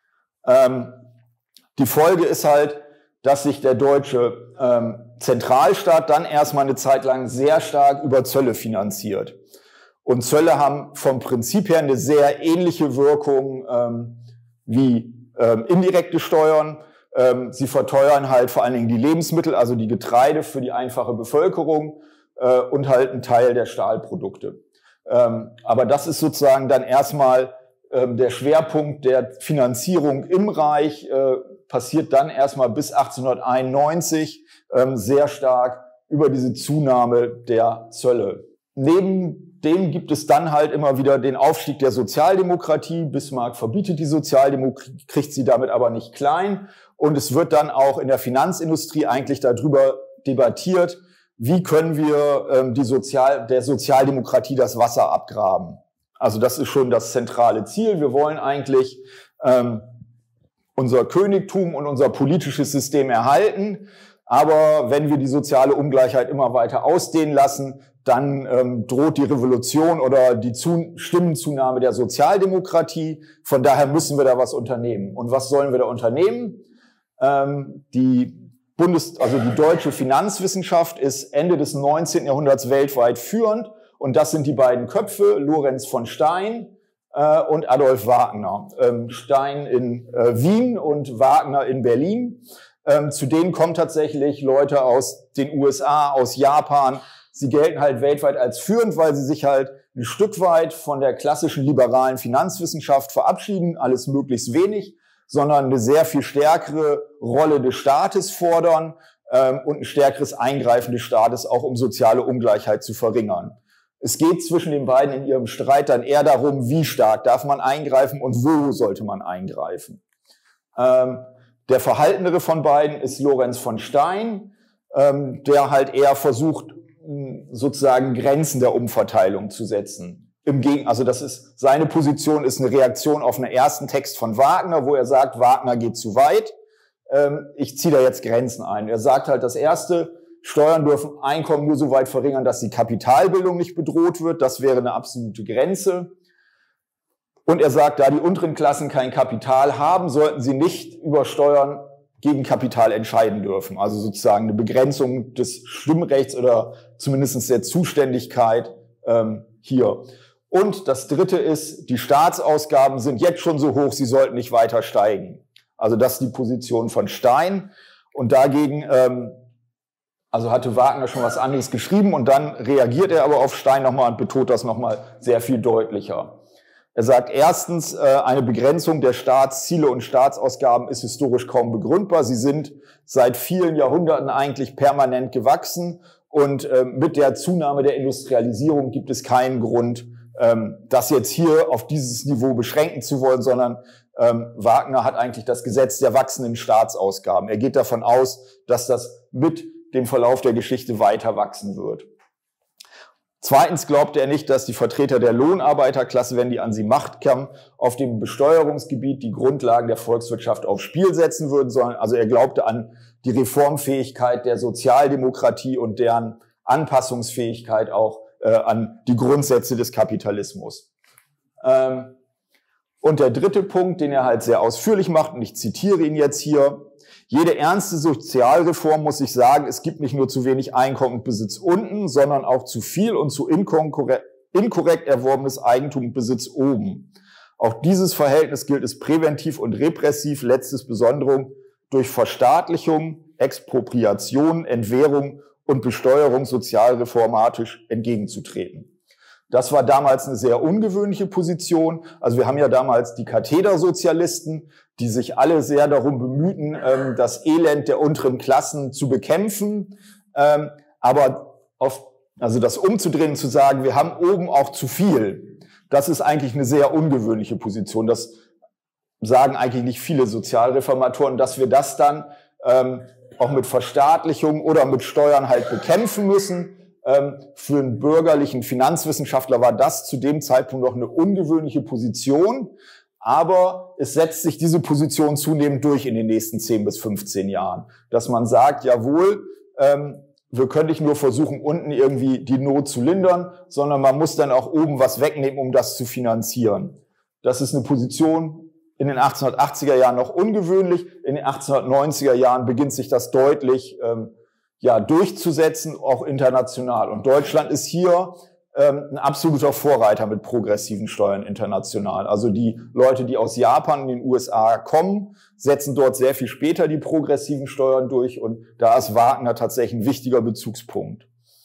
Ähm, die Folge ist halt, dass sich der deutsche ähm, Zentralstaat dann erstmal eine Zeit lang sehr stark über Zölle finanziert. Und Zölle haben vom Prinzip her eine sehr ähnliche Wirkung ähm, wie ähm, indirekte Steuern. Ähm, sie verteuern halt vor allen Dingen die Lebensmittel, also die Getreide für die einfache Bevölkerung äh, und halt einen Teil der Stahlprodukte. Ähm, aber das ist sozusagen dann erstmal der Schwerpunkt der Finanzierung im Reich, äh, passiert dann erstmal bis achtzehnhunderteinundneunzig äh, sehr stark über diese Zunahme der Zölle. Neben dem gibt es dann halt immer wieder den Aufstieg der Sozialdemokratie. Bismarck verbietet die Sozialdemokratie, kriegt sie damit aber nicht klein. Und es wird dann auch in der Finanzindustrie eigentlich darüber debattiert, wie können wir ähm, die Sozial der Sozialdemokratie das Wasser abgraben. Also das ist schon das zentrale Ziel. Wir wollen eigentlich ähm, unser Königtum und unser politisches System erhalten. Aber wenn wir die soziale Ungleichheit immer weiter ausdehnen lassen, dann ähm, droht die Revolution oder die Zu- Stimmenzunahme der Sozialdemokratie. Von daher müssen wir da was unternehmen. Und was sollen wir da unternehmen? Ähm, die Bundes-, also die deutsche Finanzwissenschaft ist Ende des neunzehnten Jahrhunderts weltweit führend. Und das sind die beiden Köpfe, Lorenz von Stein äh, und Adolf Wagner. Ähm, Stein in äh, Wien und Wagner in Berlin. Ähm, zu denen kommen tatsächlich Leute aus den U S A, aus Japan. Sie gelten halt weltweit als führend, weil sie sich halt ein Stück weit von der klassischen liberalen Finanzwissenschaft verabschieden, alles möglichst wenig, sondern eine sehr viel stärkere Rolle des Staates fordern ähm, und ein stärkeres Eingreifen des Staates, auch um soziale Ungleichheit zu verringern. Es geht zwischen den beiden in ihrem Streit dann eher darum, wie stark darf man eingreifen und wo sollte man eingreifen. Ähm, der verhaltenere von beiden ist Lorenz von Stein, ähm, der halt eher versucht, sozusagen Grenzen der Umverteilung zu setzen. Im Gegen, also das ist, seine Position ist eine Reaktion auf einen ersten Text von Wagner, wo er sagt, Wagner geht zu weit. Ähm, ich ziehe da jetzt Grenzen ein. Er sagt halt, das erste, Steuern dürfen Einkommen nur so weit verringern, dass die Kapitalbildung nicht bedroht wird. Das wäre eine absolute Grenze. Und er sagt, da die unteren Klassen kein Kapital haben, sollten sie nicht über Steuern gegen Kapital entscheiden dürfen. Also sozusagen eine Begrenzung des Stimmrechts oder zumindest der Zuständigkeit ähm, hier. Und das Dritte ist, die Staatsausgaben sind jetzt schon so hoch, sie sollten nicht weiter steigen. Also das ist die Position von Stein. Und dagegen, ähm, also hatte Wagner schon was anderes geschrieben und dann reagiert er aber auf Stein nochmal und betont das nochmal sehr viel deutlicher. Er sagt erstens, eine Begrenzung der Staatsziele und Staatsausgaben ist historisch kaum begründbar. Sie sind seit vielen Jahrhunderten eigentlich permanent gewachsen und mit der Zunahme der Industrialisierung gibt es keinen Grund, das jetzt hier auf dieses Niveau beschränken zu wollen, sondern Wagner hat eigentlich das Gesetz der wachsenden Staatsausgaben. Er geht davon aus, dass das mit dem Verlauf der Geschichte weiter wachsen wird. Zweitens glaubte er nicht, dass die Vertreter der Lohnarbeiterklasse, wenn die an sie Macht kamen, auf dem Besteuerungsgebiet die Grundlagen der Volkswirtschaft aufs Spiel setzen würden, sondern also er glaubte an die Reformfähigkeit der Sozialdemokratie und deren Anpassungsfähigkeit auch äh, an die Grundsätze des Kapitalismus. Ähm, und der dritte Punkt, den er halt sehr ausführlich macht, und ich zitiere ihn jetzt hier: Jede ernste Sozialreform muss sich sagen, es gibt nicht nur zu wenig Einkommen und Besitz unten, sondern auch zu viel und zu inkorrekt, inkorrekt erworbenes Eigentum und Besitz oben. Auch dieses Verhältnis gilt es präventiv und repressiv, letztes Besonderung, durch Verstaatlichung, Expropriation, Entwehrung und Besteuerung sozialreformatisch entgegenzutreten. Das war damals eine sehr ungewöhnliche Position. Also wir haben ja damals die Kathedersozialisten, die sich alle sehr darum bemühten, das Elend der unteren Klassen zu bekämpfen. Aber auf, also das umzudrehen, zu sagen, wir haben oben auch zu viel, das ist eigentlich eine sehr ungewöhnliche Position. Das sagen eigentlich nicht viele Sozialreformatoren, dass wir das dann auch mit Verstaatlichung oder mit Steuern halt bekämpfen müssen. Für einen bürgerlichen Finanzwissenschaftler war das zu dem Zeitpunkt noch eine ungewöhnliche Position, aber es setzt sich diese Position zunehmend durch in den nächsten zehn bis fünfzehn Jahren, dass man sagt, jawohl, ähm, wir können nicht nur versuchen, unten irgendwie die Not zu lindern, sondern man muss dann auch oben was wegnehmen, um das zu finanzieren. Das ist eine Position in den achtzehnhundertachtziger Jahren noch ungewöhnlich, in den achtzehnhundertneunziger Jahren beginnt sich das deutlich ähm, ja, durchzusetzen, auch international. Und Deutschland ist hier ähm, ein absoluter Vorreiter mit progressiven Steuern international. Also die Leute, die aus Japan und den U S A kommen, setzen dort sehr viel später die progressiven Steuern durch. Und da ist Wagner tatsächlich ein wichtiger Bezugspunkt.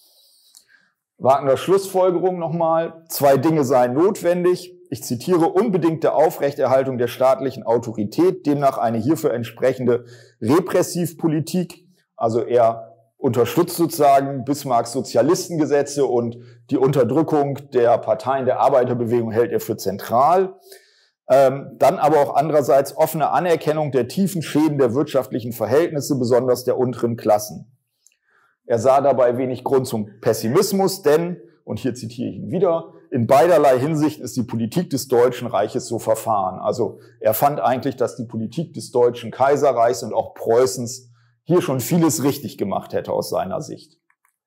Wagners Schlussfolgerung nochmal: Zwei Dinge seien notwendig. Ich zitiere: unbedingte Aufrechterhaltung der staatlichen Autorität, demnach eine hierfür entsprechende Repressivpolitik. Also er unterstützt sozusagen Bismarcks Sozialistengesetze und die Unterdrückung der Parteien der Arbeiterbewegung hält er für zentral. Ähm, dann aber auch andererseits offene Anerkennung der tiefen Schäden der wirtschaftlichen Verhältnisse, besonders der unteren Klassen. Er sah dabei wenig Grund zum Pessimismus, denn, und hier zitiere ich ihn wieder, in beiderlei Hinsicht ist die Politik des Deutschen Reiches so verfahren. Also er fand eigentlich, dass die Politik des Deutschen Kaiserreichs und auch Preußens hier schon vieles richtig gemacht hätte aus seiner Sicht.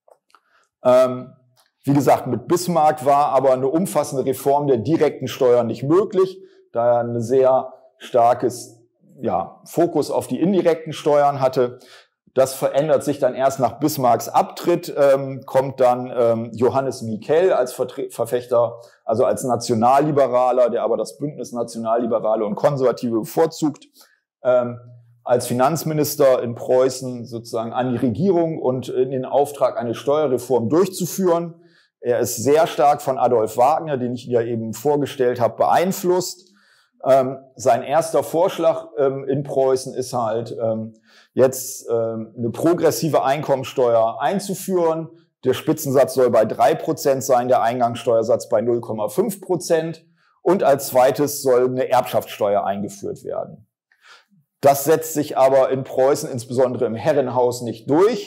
Ähm, wie gesagt, mit Bismarck war aber eine umfassende Reform der direkten Steuern nicht möglich, da er ein sehr starkes ja, Fokus auf die indirekten Steuern hatte. Das verändert sich dann erst nach Bismarcks Abtritt, ähm, kommt dann ähm, Johannes Miquel als Vertre- Verfechter, also als Nationalliberaler, der aber das Bündnis Nationalliberale und Konservative bevorzugt, ähm, als Finanzminister in Preußen sozusagen an die Regierung und in den Auftrag, eine Steuerreform durchzuführen. Er ist sehr stark von Adolf Wagner, den ich ja eben vorgestellt habe, beeinflusst. Ähm, sein erster Vorschlag ähm, in Preußen ist halt, ähm, jetzt ähm, eine progressive Einkommensteuer einzuführen. Der Spitzensatz soll bei drei Prozent sein, der Eingangssteuersatz bei null Komma fünf Prozent. Und als zweites soll eine Erbschaftssteuer eingeführt werden. Das setzt sich aber in Preußen, insbesondere im Herrenhaus, nicht durch,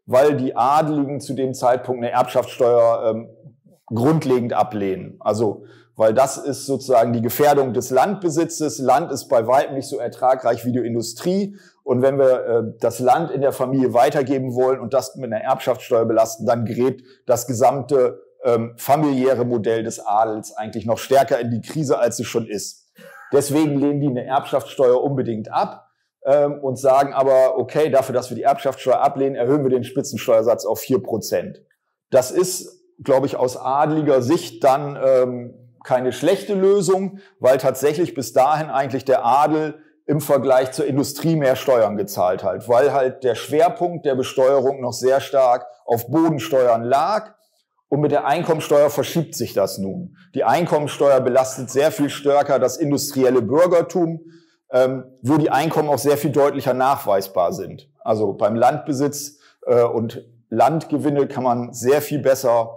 weil die Adeligen zu dem Zeitpunkt eine Erbschaftssteuer ähm, grundlegend ablehnen. Also, weil das ist sozusagen die Gefährdung des Landbesitzes. Land ist bei weitem nicht so ertragreich wie die Industrie. Und wenn wir äh, das Land in der Familie weitergeben wollen und das mit einer Erbschaftssteuer belasten, dann gerät das gesamte ähm, familiäre Modell des Adels eigentlich noch stärker in die Krise, als es schon ist. Deswegen lehnen die eine Erbschaftssteuer unbedingt ab ähm, und sagen aber, okay, dafür, dass wir die Erbschaftssteuer ablehnen, erhöhen wir den Spitzensteuersatz auf vier Prozent. Das ist, glaube ich, aus adeliger Sicht dann ähm, keine schlechte Lösung, weil tatsächlich bis dahin eigentlich der Adel im Vergleich zur Industrie mehr Steuern gezahlt hat, weil halt der Schwerpunkt der Besteuerung noch sehr stark auf Bodensteuern lag. Und mit der Einkommensteuer verschiebt sich das nun. Die Einkommensteuer belastet sehr viel stärker das industrielle Bürgertum, ähm, wo die Einkommen auch sehr viel deutlicher nachweisbar sind. Also beim Landbesitz äh, und Landgewinne kann man sehr viel besser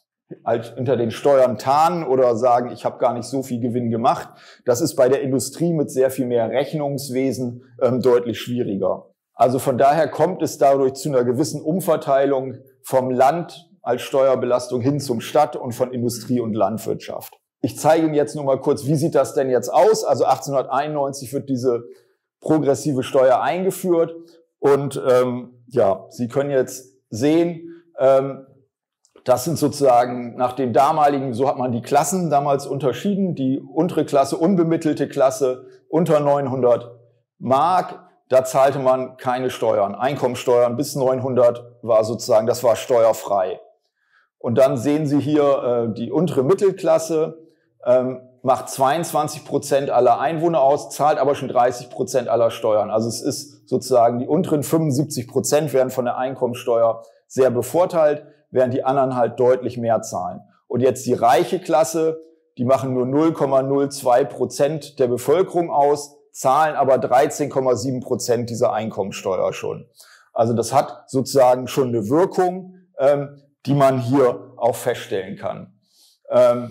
als hinter den Steuern tarnen oder sagen, ich habe gar nicht so viel Gewinn gemacht. Das ist bei der Industrie mit sehr viel mehr Rechnungswesen ähm, deutlich schwieriger. Also von daher kommt es dadurch zu einer gewissen Umverteilung vom Land als Steuerbelastung hin zum Stadt und von Industrie und Landwirtschaft. Ich zeige Ihnen jetzt nur mal kurz, wie sieht das denn jetzt aus? Also achtzehnhunderteinundneunzig wird diese progressive Steuer eingeführt und ähm, ja, Sie können jetzt sehen, ähm, das sind sozusagen nach den damaligen, so hat man die Klassen damals unterschieden, die untere Klasse, unbemittelte Klasse unter neunhundert Mark, da zahlte man keine Steuern. Einkommensteuern bis neunhundert war sozusagen, das war steuerfrei. Und dann sehen Sie hier äh, die untere Mittelklasse, ähm, macht zweiundzwanzig Prozent aller Einwohner aus, zahlt aber schon dreißig Prozent aller Steuern. Also es ist sozusagen, die unteren fünfundsiebzig Prozent werden von der Einkommensteuer sehr bevorteilt, während die anderen halt deutlich mehr zahlen. Und jetzt die reiche Klasse, die machen nur null Komma null zwei Prozent der Bevölkerung aus, zahlen aber dreizehn Komma sieben Prozent dieser Einkommensteuer schon. Also das hat sozusagen schon eine Wirkung, ähm, die man hier auch feststellen kann. Ähm,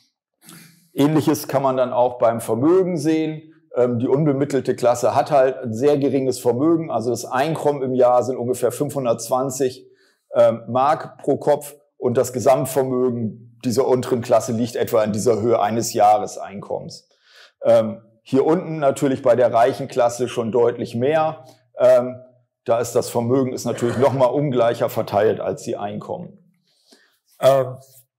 Ähnliches kann man dann auch beim Vermögen sehen. Ähm, die unbemittelte Klasse hat halt ein sehr geringes Vermögen, also das Einkommen im Jahr sind ungefähr fünfhundertzwanzig Mark pro Kopf und das Gesamtvermögen dieser unteren Klasse liegt etwa in dieser Höhe eines Jahreseinkommens. Ähm, hier unten natürlich bei der reichen Klasse schon deutlich mehr. Ähm, da ist das Vermögen ist natürlich noch mal ungleicher verteilt als die Einkommen. Ähm,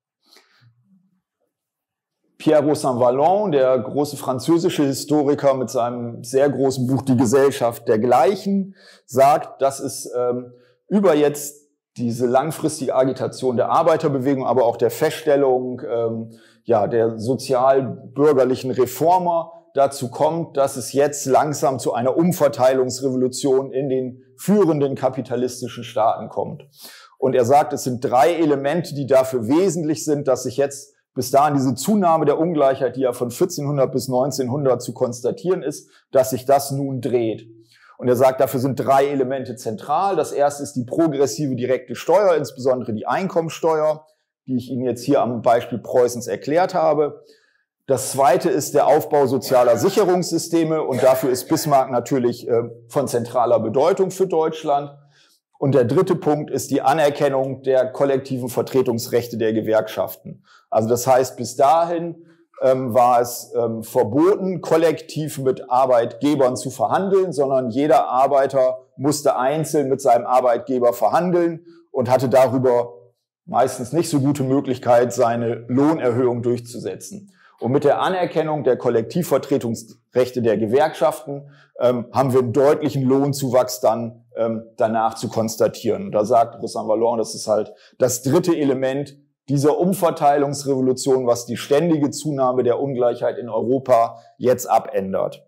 Pierre Saint-Vallon, der große französische Historiker mit seinem sehr großen Buch Die Gesellschaft der Gleichen, sagt, dass es ähm, über jetzt diese langfristige Agitation der Arbeiterbewegung, aber auch der Feststellung ähm, ja, der sozial-bürgerlichen Reformer dazu kommt, dass es jetzt langsam zu einer Umverteilungsrevolution in den führenden kapitalistischen Staaten kommt. Und er sagt, es sind drei Elemente, die dafür wesentlich sind, dass sich jetzt bis dahin diese Zunahme der Ungleichheit, die ja von vierzehnhundert bis neunzehnhundert zu konstatieren ist, dass sich das nun dreht. Und er sagt, dafür sind drei Elemente zentral. Das erste ist die progressive direkte Steuer, insbesondere die Einkommensteuer, die ich Ihnen jetzt hier am Beispiel Preußens erklärt habe. Das zweite ist der Aufbau sozialer Sicherungssysteme und dafür ist Bismarck natürlich äh, von zentraler Bedeutung für Deutschland. Und der dritte Punkt ist die Anerkennung der kollektiven Vertretungsrechte der Gewerkschaften. Also das heißt, bis dahin ähm, war es ähm, verboten, kollektiv mit Arbeitgebern zu verhandeln, sondern jeder Arbeiter musste einzeln mit seinem Arbeitgeber verhandeln und hatte darüber meistens nicht so gute Möglichkeit, seine Lohnerhöhung durchzusetzen. Und mit der Anerkennung der Kollektivvertretungsrechte der Gewerkschaften ähm, haben wir einen deutlichen Lohnzuwachs dann ähm, danach zu konstatieren. Und da sagt Saint-Vallon, das ist halt das dritte Element dieser Umverteilungsrevolution, was die ständige Zunahme der Ungleichheit in Europa jetzt abändert.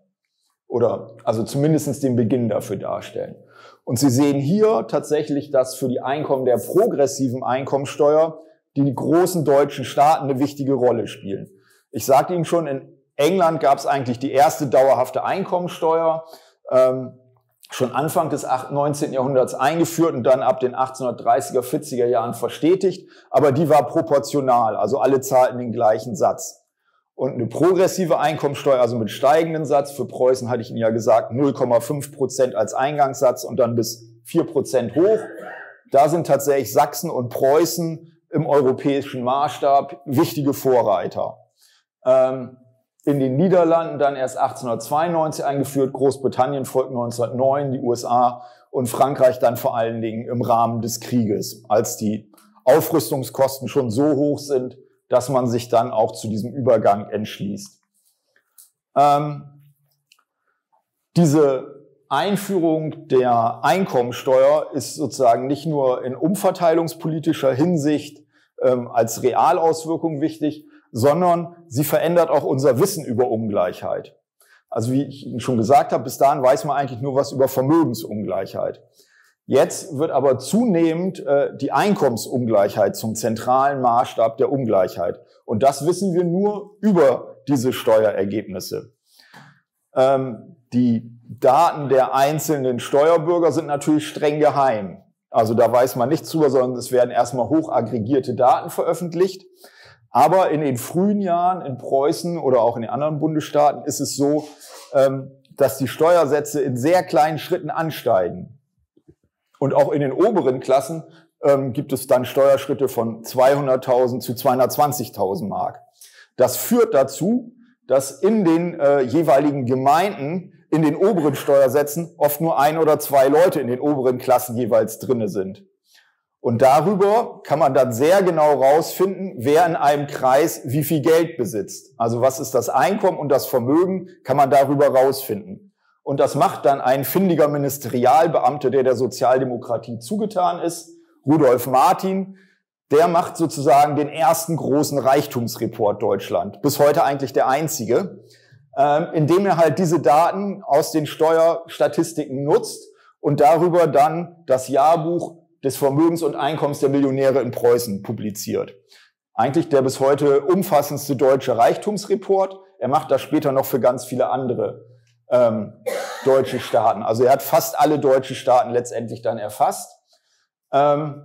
Oder also zumindest den Beginn dafür darstellen. Und Sie sehen hier tatsächlich, dass für die Einkommen der progressiven Einkommensteuer die großen deutschen Staaten eine wichtige Rolle spielen. Ich sagte Ihnen schon, in England gab es eigentlich die erste dauerhafte Einkommensteuer, ähm, schon Anfang des neunzehnten Jahrhunderts eingeführt und dann ab den achtzehnhundertdreißiger, vierziger Jahren verstetigt, aber die war proportional, also alle zahlten den gleichen Satz. Und eine progressive Einkommensteuer, also mit steigendem Satz, für Preußen hatte ich Ihnen ja gesagt, null Komma fünf Prozent als Eingangssatz und dann bis vier Prozent hoch, Da sind tatsächlich Sachsen und Preußen im europäischen Maßstab wichtige Vorreiter. Ähm, in den Niederlanden dann erst achtzehnhundertzweiundneunzig eingeführt, Großbritannien folgt neunzehnhundertneun, die U S A und Frankreich dann vor allen Dingen im Rahmen des Krieges, als die Aufrüstungskosten schon so hoch sind, dass man sich dann auch zu diesem Übergang entschließt. Ähm, diese Einführung der Einkommensteuer ist sozusagen nicht nur in umverteilungspolitischer Hinsicht ähm, als Realauswirkung wichtig, sondern sie verändert auch unser Wissen über Ungleichheit. Also wie ich Ihnen schon gesagt habe, bis dahin weiß man eigentlich nur was über Vermögensungleichheit. Jetzt wird aber zunehmend äh, die Einkommensungleichheit zum zentralen Maßstab der Ungleichheit. Und das wissen wir nur über diese Steuerergebnisse. Ähm, die Daten der einzelnen Steuerbürger sind natürlich streng geheim. Also da weiß man nichts drüber, sondern es werden erstmal hochaggregierte Daten veröffentlicht. Aber in den frühen Jahren in Preußen oder auch in den anderen Bundesstaaten ist es so, ähm, dass die Steuersätze in sehr kleinen Schritten ansteigen. Und auch in den oberen Klassen ähm, gibt es dann Steuerschritte von zweihunderttausend zu zweihundertzwanzigtausend Mark. Das führt dazu, dass in den äh, jeweiligen Gemeinden in den oberen Steuersätzen oft nur ein oder zwei Leute in den oberen Klassen jeweils drinne sind. Und darüber kann man dann sehr genau rausfinden, wer in einem Kreis wie viel Geld besitzt. Also was ist das Einkommen und das Vermögen, kann man darüber rausfinden. Und das macht dann ein findiger Ministerialbeamter, der der Sozialdemokratie zugetan ist, Rudolf Martin. Der macht sozusagen den ersten großen Reichtumsreport Deutschland, bis heute eigentlich der einzige, ähm, indem er halt diese Daten aus den Steuerstatistiken nutzt und darüber dann das Jahrbuch des Vermögens und Einkommens der Millionäre in Preußen publiziert. Eigentlich der bis heute umfassendste deutsche Reichtumsreport. Er macht das später noch für ganz viele andere ähm, deutsche Staaten. Also er hat fast alle deutschen Staaten letztendlich dann erfasst. Ähm,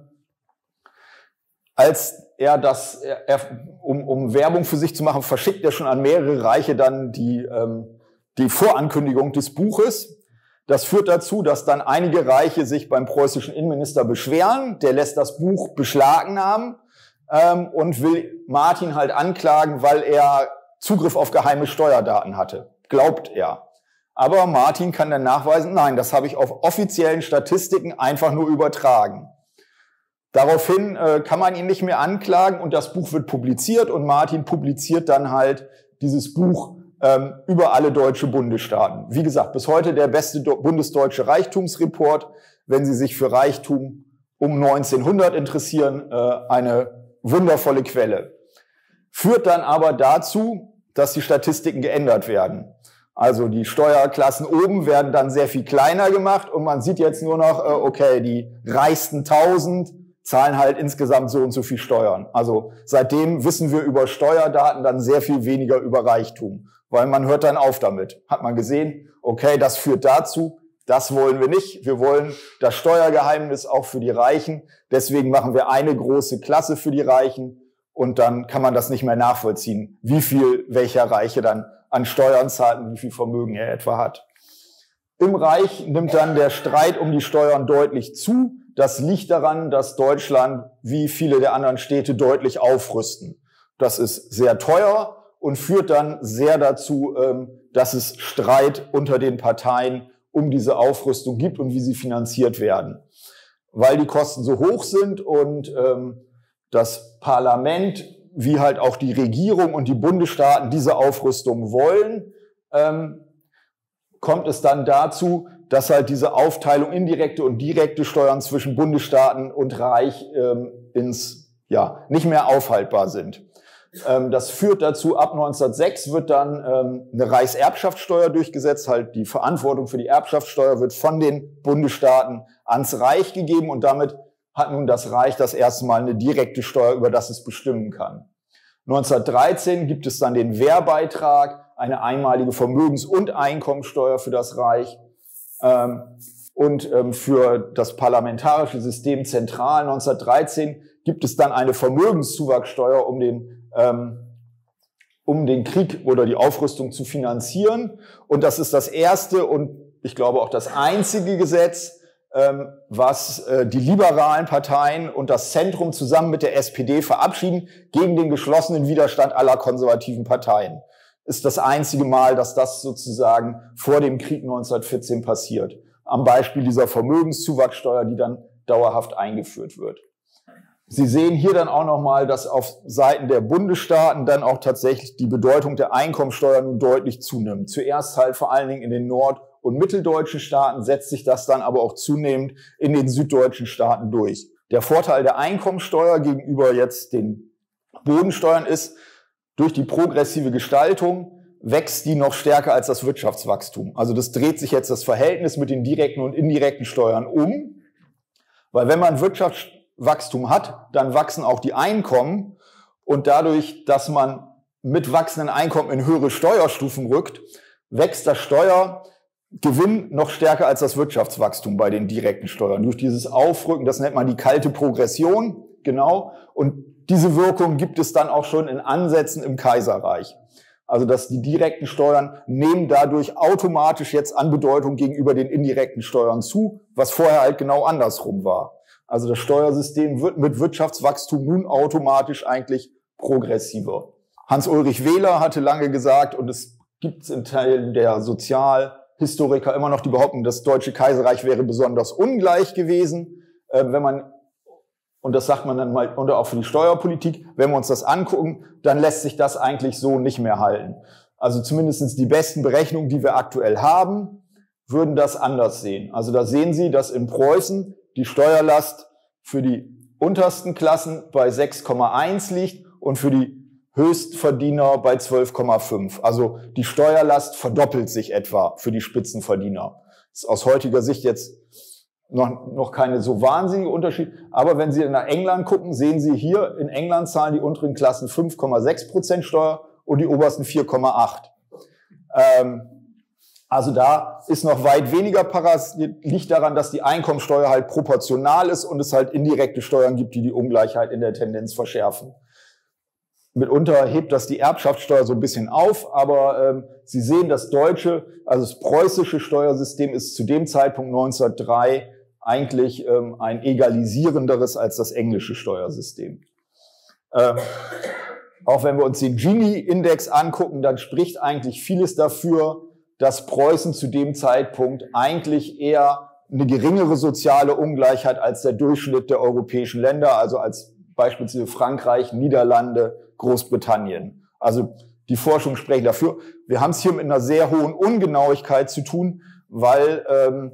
als er das, er, um, um Werbung für sich zu machen, verschickt er schon an mehrere Reiche dann die, ähm, die Vorankündigung des Buches. Das führt dazu, dass dann einige Reiche sich beim preußischen Innenminister beschweren. Der lässt das Buch beschlagnahmen ähm, und will Martin halt anklagen, weil er Zugriff auf geheime Steuerdaten hatte. Glaubt er. Aber Martin kann dann nachweisen, nein, das habe ich auf offiziellen Statistiken einfach nur übertragen. Daraufhin äh, kann man ihn nicht mehr anklagen und das Buch wird publiziert und Martin publiziert dann halt dieses Buch ähm, über alle deutsche Bundesstaaten. Wie gesagt, bis heute der beste bundesdeutsche Reichtumsreport. Wenn Sie sich für Reichtum um neunzehnhundert interessieren, äh, eine wundervolle Quelle. Führt dann aber dazu, dass die Statistiken geändert werden. Also die Steuerklassen oben werden dann sehr viel kleiner gemacht und man sieht jetzt nur noch, äh, okay, die reichsten tausend zahlen halt insgesamt so und so viel Steuern. Also seitdem wissen wir über Steuerdaten dann sehr viel weniger über Reichtum, weil man hört dann auf damit. Hat man gesehen, okay, das führt dazu, das wollen wir nicht. Wir wollen das Steuergeheimnis auch für die Reichen. Deswegen machen wir eine große Klasse für die Reichen und dann kann man das nicht mehr nachvollziehen, wie viel welcher Reiche dann an Steuern zahlt und wie viel Vermögen er etwa hat. Im Reich nimmt dann der Streit um die Steuern deutlich zu. Das liegt daran, dass Deutschland, wie viele der anderen Städte, deutlich aufrüsten. Das ist sehr teuer und führt dann sehr dazu, dass es Streit unter den Parteien um diese Aufrüstung gibt und wie sie finanziert werden. Weil die Kosten so hoch sind und das Parlament, wie halt auch die Regierung und die Bundesstaaten diese Aufrüstung wollen, kommt es dann dazu, dass halt diese Aufteilung indirekte und direkte Steuern zwischen Bundesstaaten und Reich ähm, ins, ja, nicht mehr aufhaltbar sind. Ähm, das führt dazu, ab neunzehnhundertsechs wird dann ähm, eine Reichserbschaftssteuer durchgesetzt, halt die Verantwortung für die Erbschaftssteuer wird von den Bundesstaaten ans Reich gegeben und damit hat nun das Reich das erste Mal eine direkte Steuer, über das es bestimmen kann. neunzehnhundertdreizehn gibt es dann den Wehrbeitrag, eine einmalige Vermögens- und Einkommensteuer für das Reich. Und für das parlamentarische System zentral neunzehnhundertdreizehn gibt es dann eine Vermögenszuwachssteuer, um den, um den Krieg oder die Aufrüstung zu finanzieren. Und das ist das erste und ich glaube auch das einzige Gesetz, was die liberalen Parteien und das Zentrum zusammen mit der S P D verabschieden gegen den geschlossenen Widerstand aller konservativen Parteien. Ist das einzige Mal, dass das sozusagen vor dem Krieg neunzehnhundertvierzehn passiert. Am Beispiel dieser Vermögenszuwachssteuer, die dann dauerhaft eingeführt wird. Sie sehen hier dann auch nochmal, dass auf Seiten der Bundesstaaten dann auch tatsächlich die Bedeutung der Einkommensteuer nun deutlich zunimmt. Zuerst halt vor allen Dingen in den nord- und mitteldeutschen Staaten, setzt sich das dann aber auch zunehmend in den süddeutschen Staaten durch. Der Vorteil der Einkommensteuer gegenüber jetzt den Bodensteuern ist, durch die progressive Gestaltung wächst die noch stärker als das Wirtschaftswachstum. Also das dreht sich jetzt das Verhältnis mit den direkten und indirekten Steuern um, weil wenn man Wirtschaftswachstum hat, dann wachsen auch die Einkommen und dadurch, dass man mit wachsenden Einkommen in höhere Steuerstufen rückt, wächst das Steuergewinn noch stärker als das Wirtschaftswachstum bei den direkten Steuern. Durch dieses Aufrücken, das nennt man die kalte Progression, genau, und diese Wirkung gibt es dann auch schon in Ansätzen im Kaiserreich. Also dass die direkten Steuern nehmen dadurch automatisch jetzt an Bedeutung gegenüber den indirekten Steuern zu, was vorher halt genau andersrum war. Also das Steuersystem wird mit Wirtschaftswachstum nun automatisch eigentlich progressiver. Hans-Ulrich Wähler hatte lange gesagt, und es gibt es in Teilen der Sozialhistoriker immer noch die Behauptung, das Deutsche Kaiserreich wäre besonders ungleich gewesen, äh, wenn man Und das sagt man dann mal, und auch für die Steuerpolitik, wenn wir uns das angucken, dann lässt sich das eigentlich so nicht mehr halten. Also zumindest die besten Berechnungen, die wir aktuell haben, würden das anders sehen. Also da sehen Sie, dass in Preußen die Steuerlast für die untersten Klassen bei sechs Komma eins liegt und für die Höchstverdiener bei zwölf Komma fünf. Also die Steuerlast verdoppelt sich etwa für die Spitzenverdiener. Das ist aus heutiger Sicht jetzt Noch, noch keine so wahnsinnige Unterschied. Aber wenn Sie nach England gucken, sehen Sie hier, in England zahlen die unteren Klassen fünf Komma sechs Prozent Steuer und die obersten vier Komma acht. Ähm, also da ist noch weit weniger Parasit, liegt daran, dass die Einkommensteuer halt proportional ist und es halt indirekte Steuern gibt, die die Ungleichheit in der Tendenz verschärfen. Mitunter hebt das die Erbschaftssteuer so ein bisschen auf, aber ähm, Sie sehen, das deutsche, also das preußische Steuersystem ist zu dem Zeitpunkt neunzehnhundertdrei eigentlich ähm, ein egalisierenderes als das englische Steuersystem. Ähm, auch wenn wir uns den Gini-Index angucken, dann spricht eigentlich vieles dafür, dass Preußen zu dem Zeitpunkt eigentlich eher eine geringere soziale Ungleichheit als der Durchschnitt der europäischen Länder, also als beispielsweise Frankreich, Niederlande, Großbritannien. Also die Forschung sprechen dafür. Wir haben es hier mit einer sehr hohen Ungenauigkeit zu tun, weil ähm,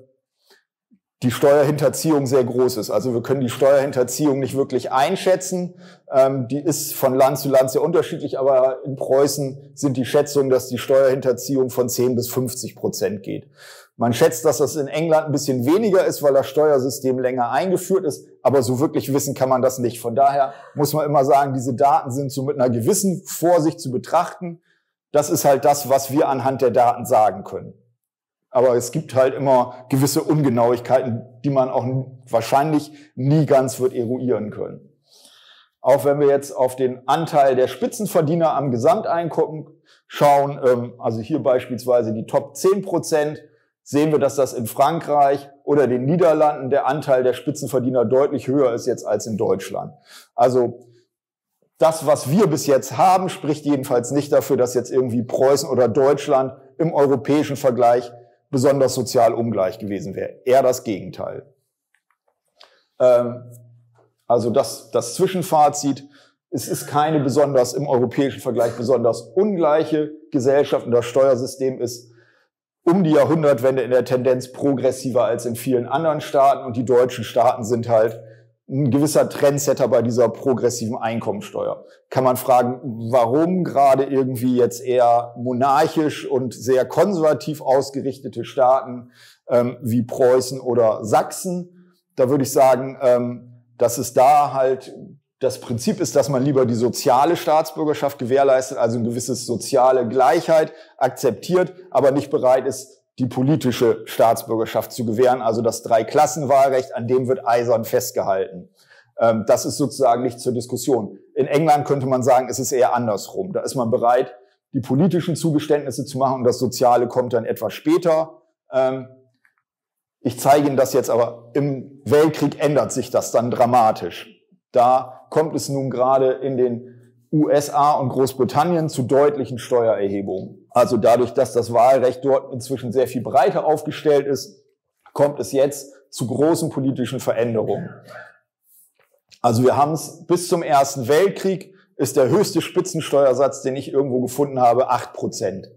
die Steuerhinterziehung sehr groß ist. Also wir können die Steuerhinterziehung nicht wirklich einschätzen. Ähm, die ist von Land zu Land sehr unterschiedlich, aber in Preußen sind die Schätzungen, dass die Steuerhinterziehung von zehn bis fünfzig Prozent geht. Man schätzt, dass das in England ein bisschen weniger ist, weil das Steuersystem länger eingeführt ist, aber so wirklich wissen kann man das nicht. Von daher muss man immer sagen, diese Daten sind so mit einer gewissen Vorsicht zu betrachten. Das ist halt das, was wir anhand der Daten sagen können. Aber es gibt halt immer gewisse Ungenauigkeiten, die man auch wahrscheinlich nie ganz wird eruieren können. Auch wenn wir jetzt auf den Anteil der Spitzenverdiener am Gesamteinkommen schauen, also hier beispielsweise die Top zehn Prozent, sehen wir, dass das in Frankreich oder den Niederlanden der Anteil der Spitzenverdiener deutlich höher ist jetzt als in Deutschland. Also das, was wir bis jetzt haben, spricht jedenfalls nicht dafür, dass jetzt irgendwie Preußen oder Deutschland im europäischen Vergleich besonders sozial ungleich gewesen wäre. Eher das Gegenteil. Ähm, also das, das Zwischenfazit, es ist keine besonders im europäischen Vergleich besonders ungleiche Gesellschaft und das Steuersystem ist um die Jahrhundertwende in der Tendenz progressiver als in vielen anderen Staaten und die deutschen Staaten sind halt ein gewisser Trendsetter bei dieser progressiven Einkommensteuer. Kann man fragen, warum gerade irgendwie jetzt eher monarchisch und sehr konservativ ausgerichtete Staaten ähm, wie Preußen oder Sachsen? Da würde ich sagen, ähm, dass es da halt das Prinzip ist, dass man lieber die soziale Staatsbürgerschaft gewährleistet, also eine gewisse soziale Gleichheit akzeptiert, aber nicht bereit ist, die politische Staatsbürgerschaft zu gewähren, also das Dreiklassenwahlrecht, an dem wird eisern festgehalten. Ähm, das ist sozusagen nicht zur Diskussion. In England könnte man sagen, es ist eher andersrum. Da ist man bereit, die politischen Zugeständnisse zu machen und das Soziale kommt dann etwas später. Ähm, Ich zeige Ihnen das jetzt, aber im Weltkrieg ändert sich das dann dramatisch. Da kommt es nun gerade in den U S A und Großbritannien zu deutlichen Steuererhebungen. Also dadurch, dass das Wahlrecht dort inzwischen sehr viel breiter aufgestellt ist, kommt es jetzt zu großen politischen Veränderungen. Also wir haben es bis zum Ersten Weltkrieg, ist der höchste Spitzensteuersatz, den ich irgendwo gefunden habe, acht Prozent.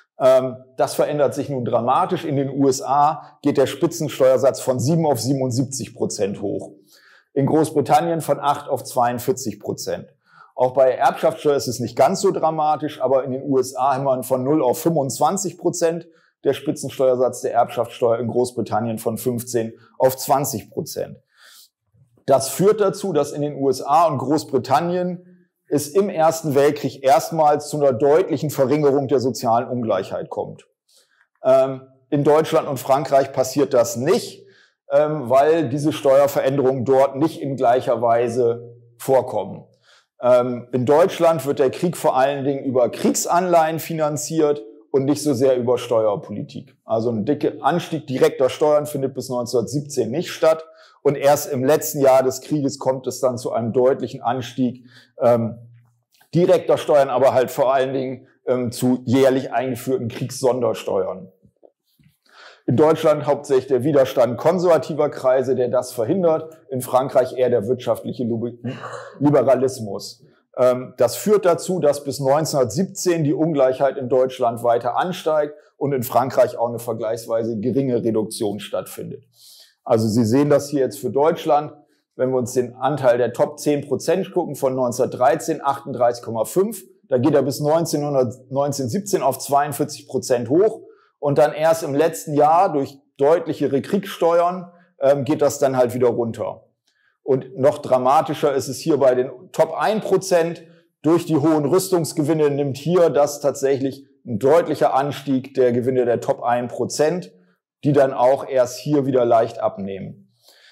Das verändert sich nun dramatisch. In den U S A geht der Spitzensteuersatz von sieben auf siebenundsiebzig Prozent hoch. In Großbritannien von acht auf zweiundvierzig Prozent. Auch bei Erbschaftssteuer ist es nicht ganz so dramatisch, aber in den U S A haben wir von null auf fünfundzwanzig Prozent. Der Spitzensteuersatz der Erbschaftssteuer in Großbritannien von fünfzehn auf zwanzig Prozent. Das führt dazu, dass in den U S A und Großbritannien es im Ersten Weltkrieg erstmals zu einer deutlichen Verringerung der sozialen Ungleichheit kommt. Ähm, in Deutschland und Frankreich passiert das nicht, ähm, weil diese Steuerveränderungen dort nicht in gleicher Weise vorkommen. Ähm, in Deutschland wird der Krieg vor allen Dingen über Kriegsanleihen finanziert und nicht so sehr über Steuerpolitik. Also ein dicker Anstieg direkter Steuern findet bis neunzehnhundertsiebzehn nicht statt. Und erst im letzten Jahr des Krieges kommt es dann zu einem deutlichen Anstieg ähm, direkter Steuern, aber halt vor allen Dingen ähm, zu jährlich eingeführten Kriegssondersteuern. In Deutschland hauptsächlich der Widerstand konservativer Kreise, der das verhindert. In Frankreich eher der wirtschaftliche Liberalismus. Ähm, das führt dazu, dass bis neunzehnhundertsiebzehn die Ungleichheit in Deutschland weiter ansteigt und in Frankreich auch eine vergleichsweise geringe Reduktion stattfindet. Also Sie sehen das hier jetzt für Deutschland. Wenn wir uns den Anteil der Top zehn Prozent gucken von neunzehnhundertdreizehn, achtunddreißig Komma fünf, da geht er bis neunzehnhundertsiebzehn auf zweiundvierzig Prozent hoch und dann erst im letzten Jahr durch deutlichere Kriegssteuern ähm, geht das dann halt wieder runter. Und noch dramatischer ist es hier bei den Top ein Prozent. Durch die hohen Rüstungsgewinne nimmt hier das tatsächlich ein deutlicher Anstieg der Gewinne der Top ein Prozent, die dann auch erst hier wieder leicht abnehmen.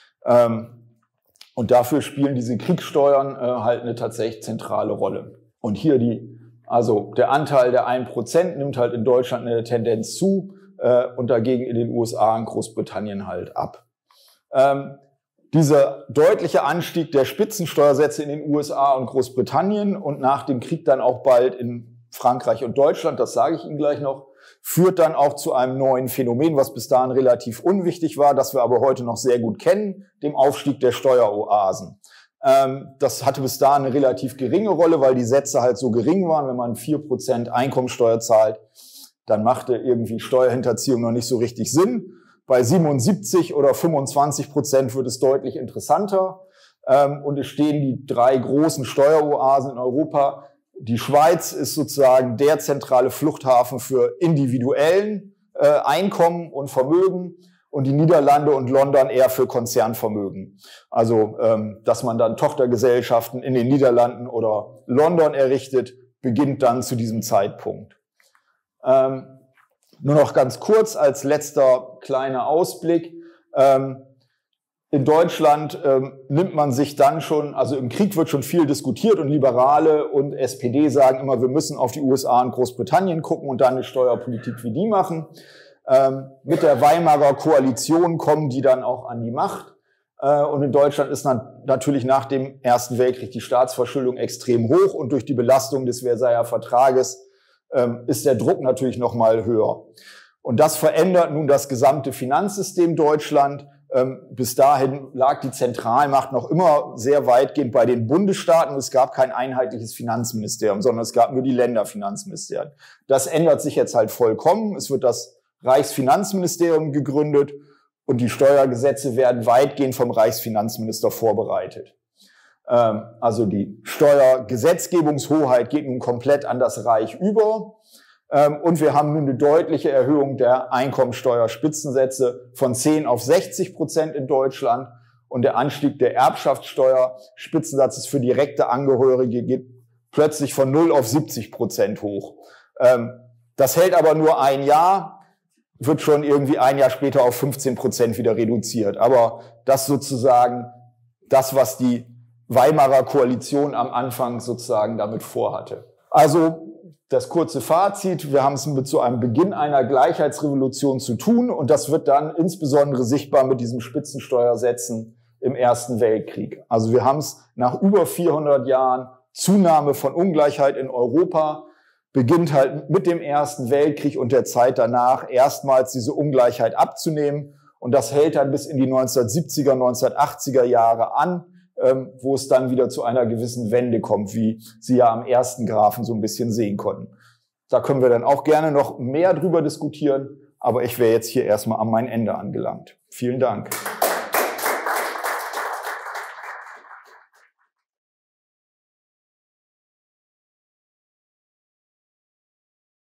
Ähm, und dafür spielen diese Kriegssteuern äh, halt eine tatsächlich zentrale Rolle. Und hier die, also der Anteil der ein Prozent nimmt halt in Deutschland eine Tendenz zu äh, und dagegen in den U S A und Großbritannien halt ab. Ähm, dieser deutliche Anstieg der Spitzensteuersätze in den U S A und Großbritannien und nach dem Krieg dann auch bald in Frankreich und Deutschland, das sage ich Ihnen gleich noch, führt dann auch zu einem neuen Phänomen, was bis dahin relativ unwichtig war, das wir aber heute noch sehr gut kennen, dem Aufstieg der Steueroasen. Ähm, das hatte bis dahin eine relativ geringe Rolle, weil die Sätze halt so gering waren. Wenn man vier Prozent Einkommensteuer zahlt, dann machte irgendwie Steuerhinterziehung noch nicht so richtig Sinn. Bei siebenundsiebzig oder fünfundzwanzig Prozent wird es deutlich interessanter. Ähm, und es stehen die drei großen Steueroasen in Europa. Die Schweiz ist sozusagen der zentrale Fluchthafen für individuellen äh, Einkommen und Vermögen und die Niederlande und London eher für Konzernvermögen. Also, ähm, dass man dann Tochtergesellschaften in den Niederlanden oder London errichtet, beginnt dann zu diesem Zeitpunkt. Ähm, nur noch ganz kurz als letzter kleiner Ausblick. Ähm, In Deutschland ähm, nimmt man sich dann schon, also im Krieg wird schon viel diskutiert und Liberale und S P D sagen immer, wir müssen auf die U S A und Großbritannien gucken und dann eine Steuerpolitik wie die machen. Ähm, mit der Weimarer Koalition kommen die dann auch an die Macht. Äh, und in Deutschland ist dann natürlich nach dem Ersten Weltkrieg die Staatsverschuldung extrem hoch und durch die Belastung des Versailler Vertrages ähm, ist der Druck natürlich noch mal höher. Und das verändert nun das gesamte Finanzsystem Deutschland. Bis dahin lag die Zentralmacht noch immer sehr weitgehend bei den Bundesstaaten. Es gab kein einheitliches Finanzministerium, sondern es gab nur die Länderfinanzministerien. Das ändert sich jetzt halt vollkommen. Es wird das Reichsfinanzministerium gegründet und die Steuergesetze werden weitgehend vom Reichsfinanzminister vorbereitet. Also die Steuergesetzgebungshoheit geht nun komplett an das Reich über. Und wir haben nun eine deutliche Erhöhung der Einkommensteuerspitzensätze von zehn auf sechzig Prozent in Deutschland. Und der Anstieg der Erbschaftssteuerspitzensatzes für direkte Angehörige geht plötzlich von null auf siebzig Prozent hoch. Das hält aber nur ein Jahr, wird schon irgendwie ein Jahr später auf fünfzehn Prozent wieder reduziert. Aber das sozusagen das, was die Weimarer Koalition am Anfang sozusagen damit vorhatte. Also das kurze Fazit, wir haben es mit so einem Beginn einer Gleichheitsrevolution zu tun und das wird dann insbesondere sichtbar mit diesem Spitzensteuersätzen im Ersten Weltkrieg. Also wir haben es nach über vierhundert Jahren Zunahme von Ungleichheit in Europa, beginnt halt mit dem Ersten Weltkrieg und der Zeit danach erstmals diese Ungleichheit abzunehmen. Und das hält dann bis in die neunzehnhundertsiebziger, neunzehnhundertachtziger Jahre an, ähm, wo es dann wieder zu einer gewissen Wende kommt, wie Sie ja am ersten Graphen so ein bisschen sehen konnten. Da können wir dann auch gerne noch mehr drüber diskutieren, aber ich wäre jetzt hier erstmal an mein Ende angelangt. Vielen Dank.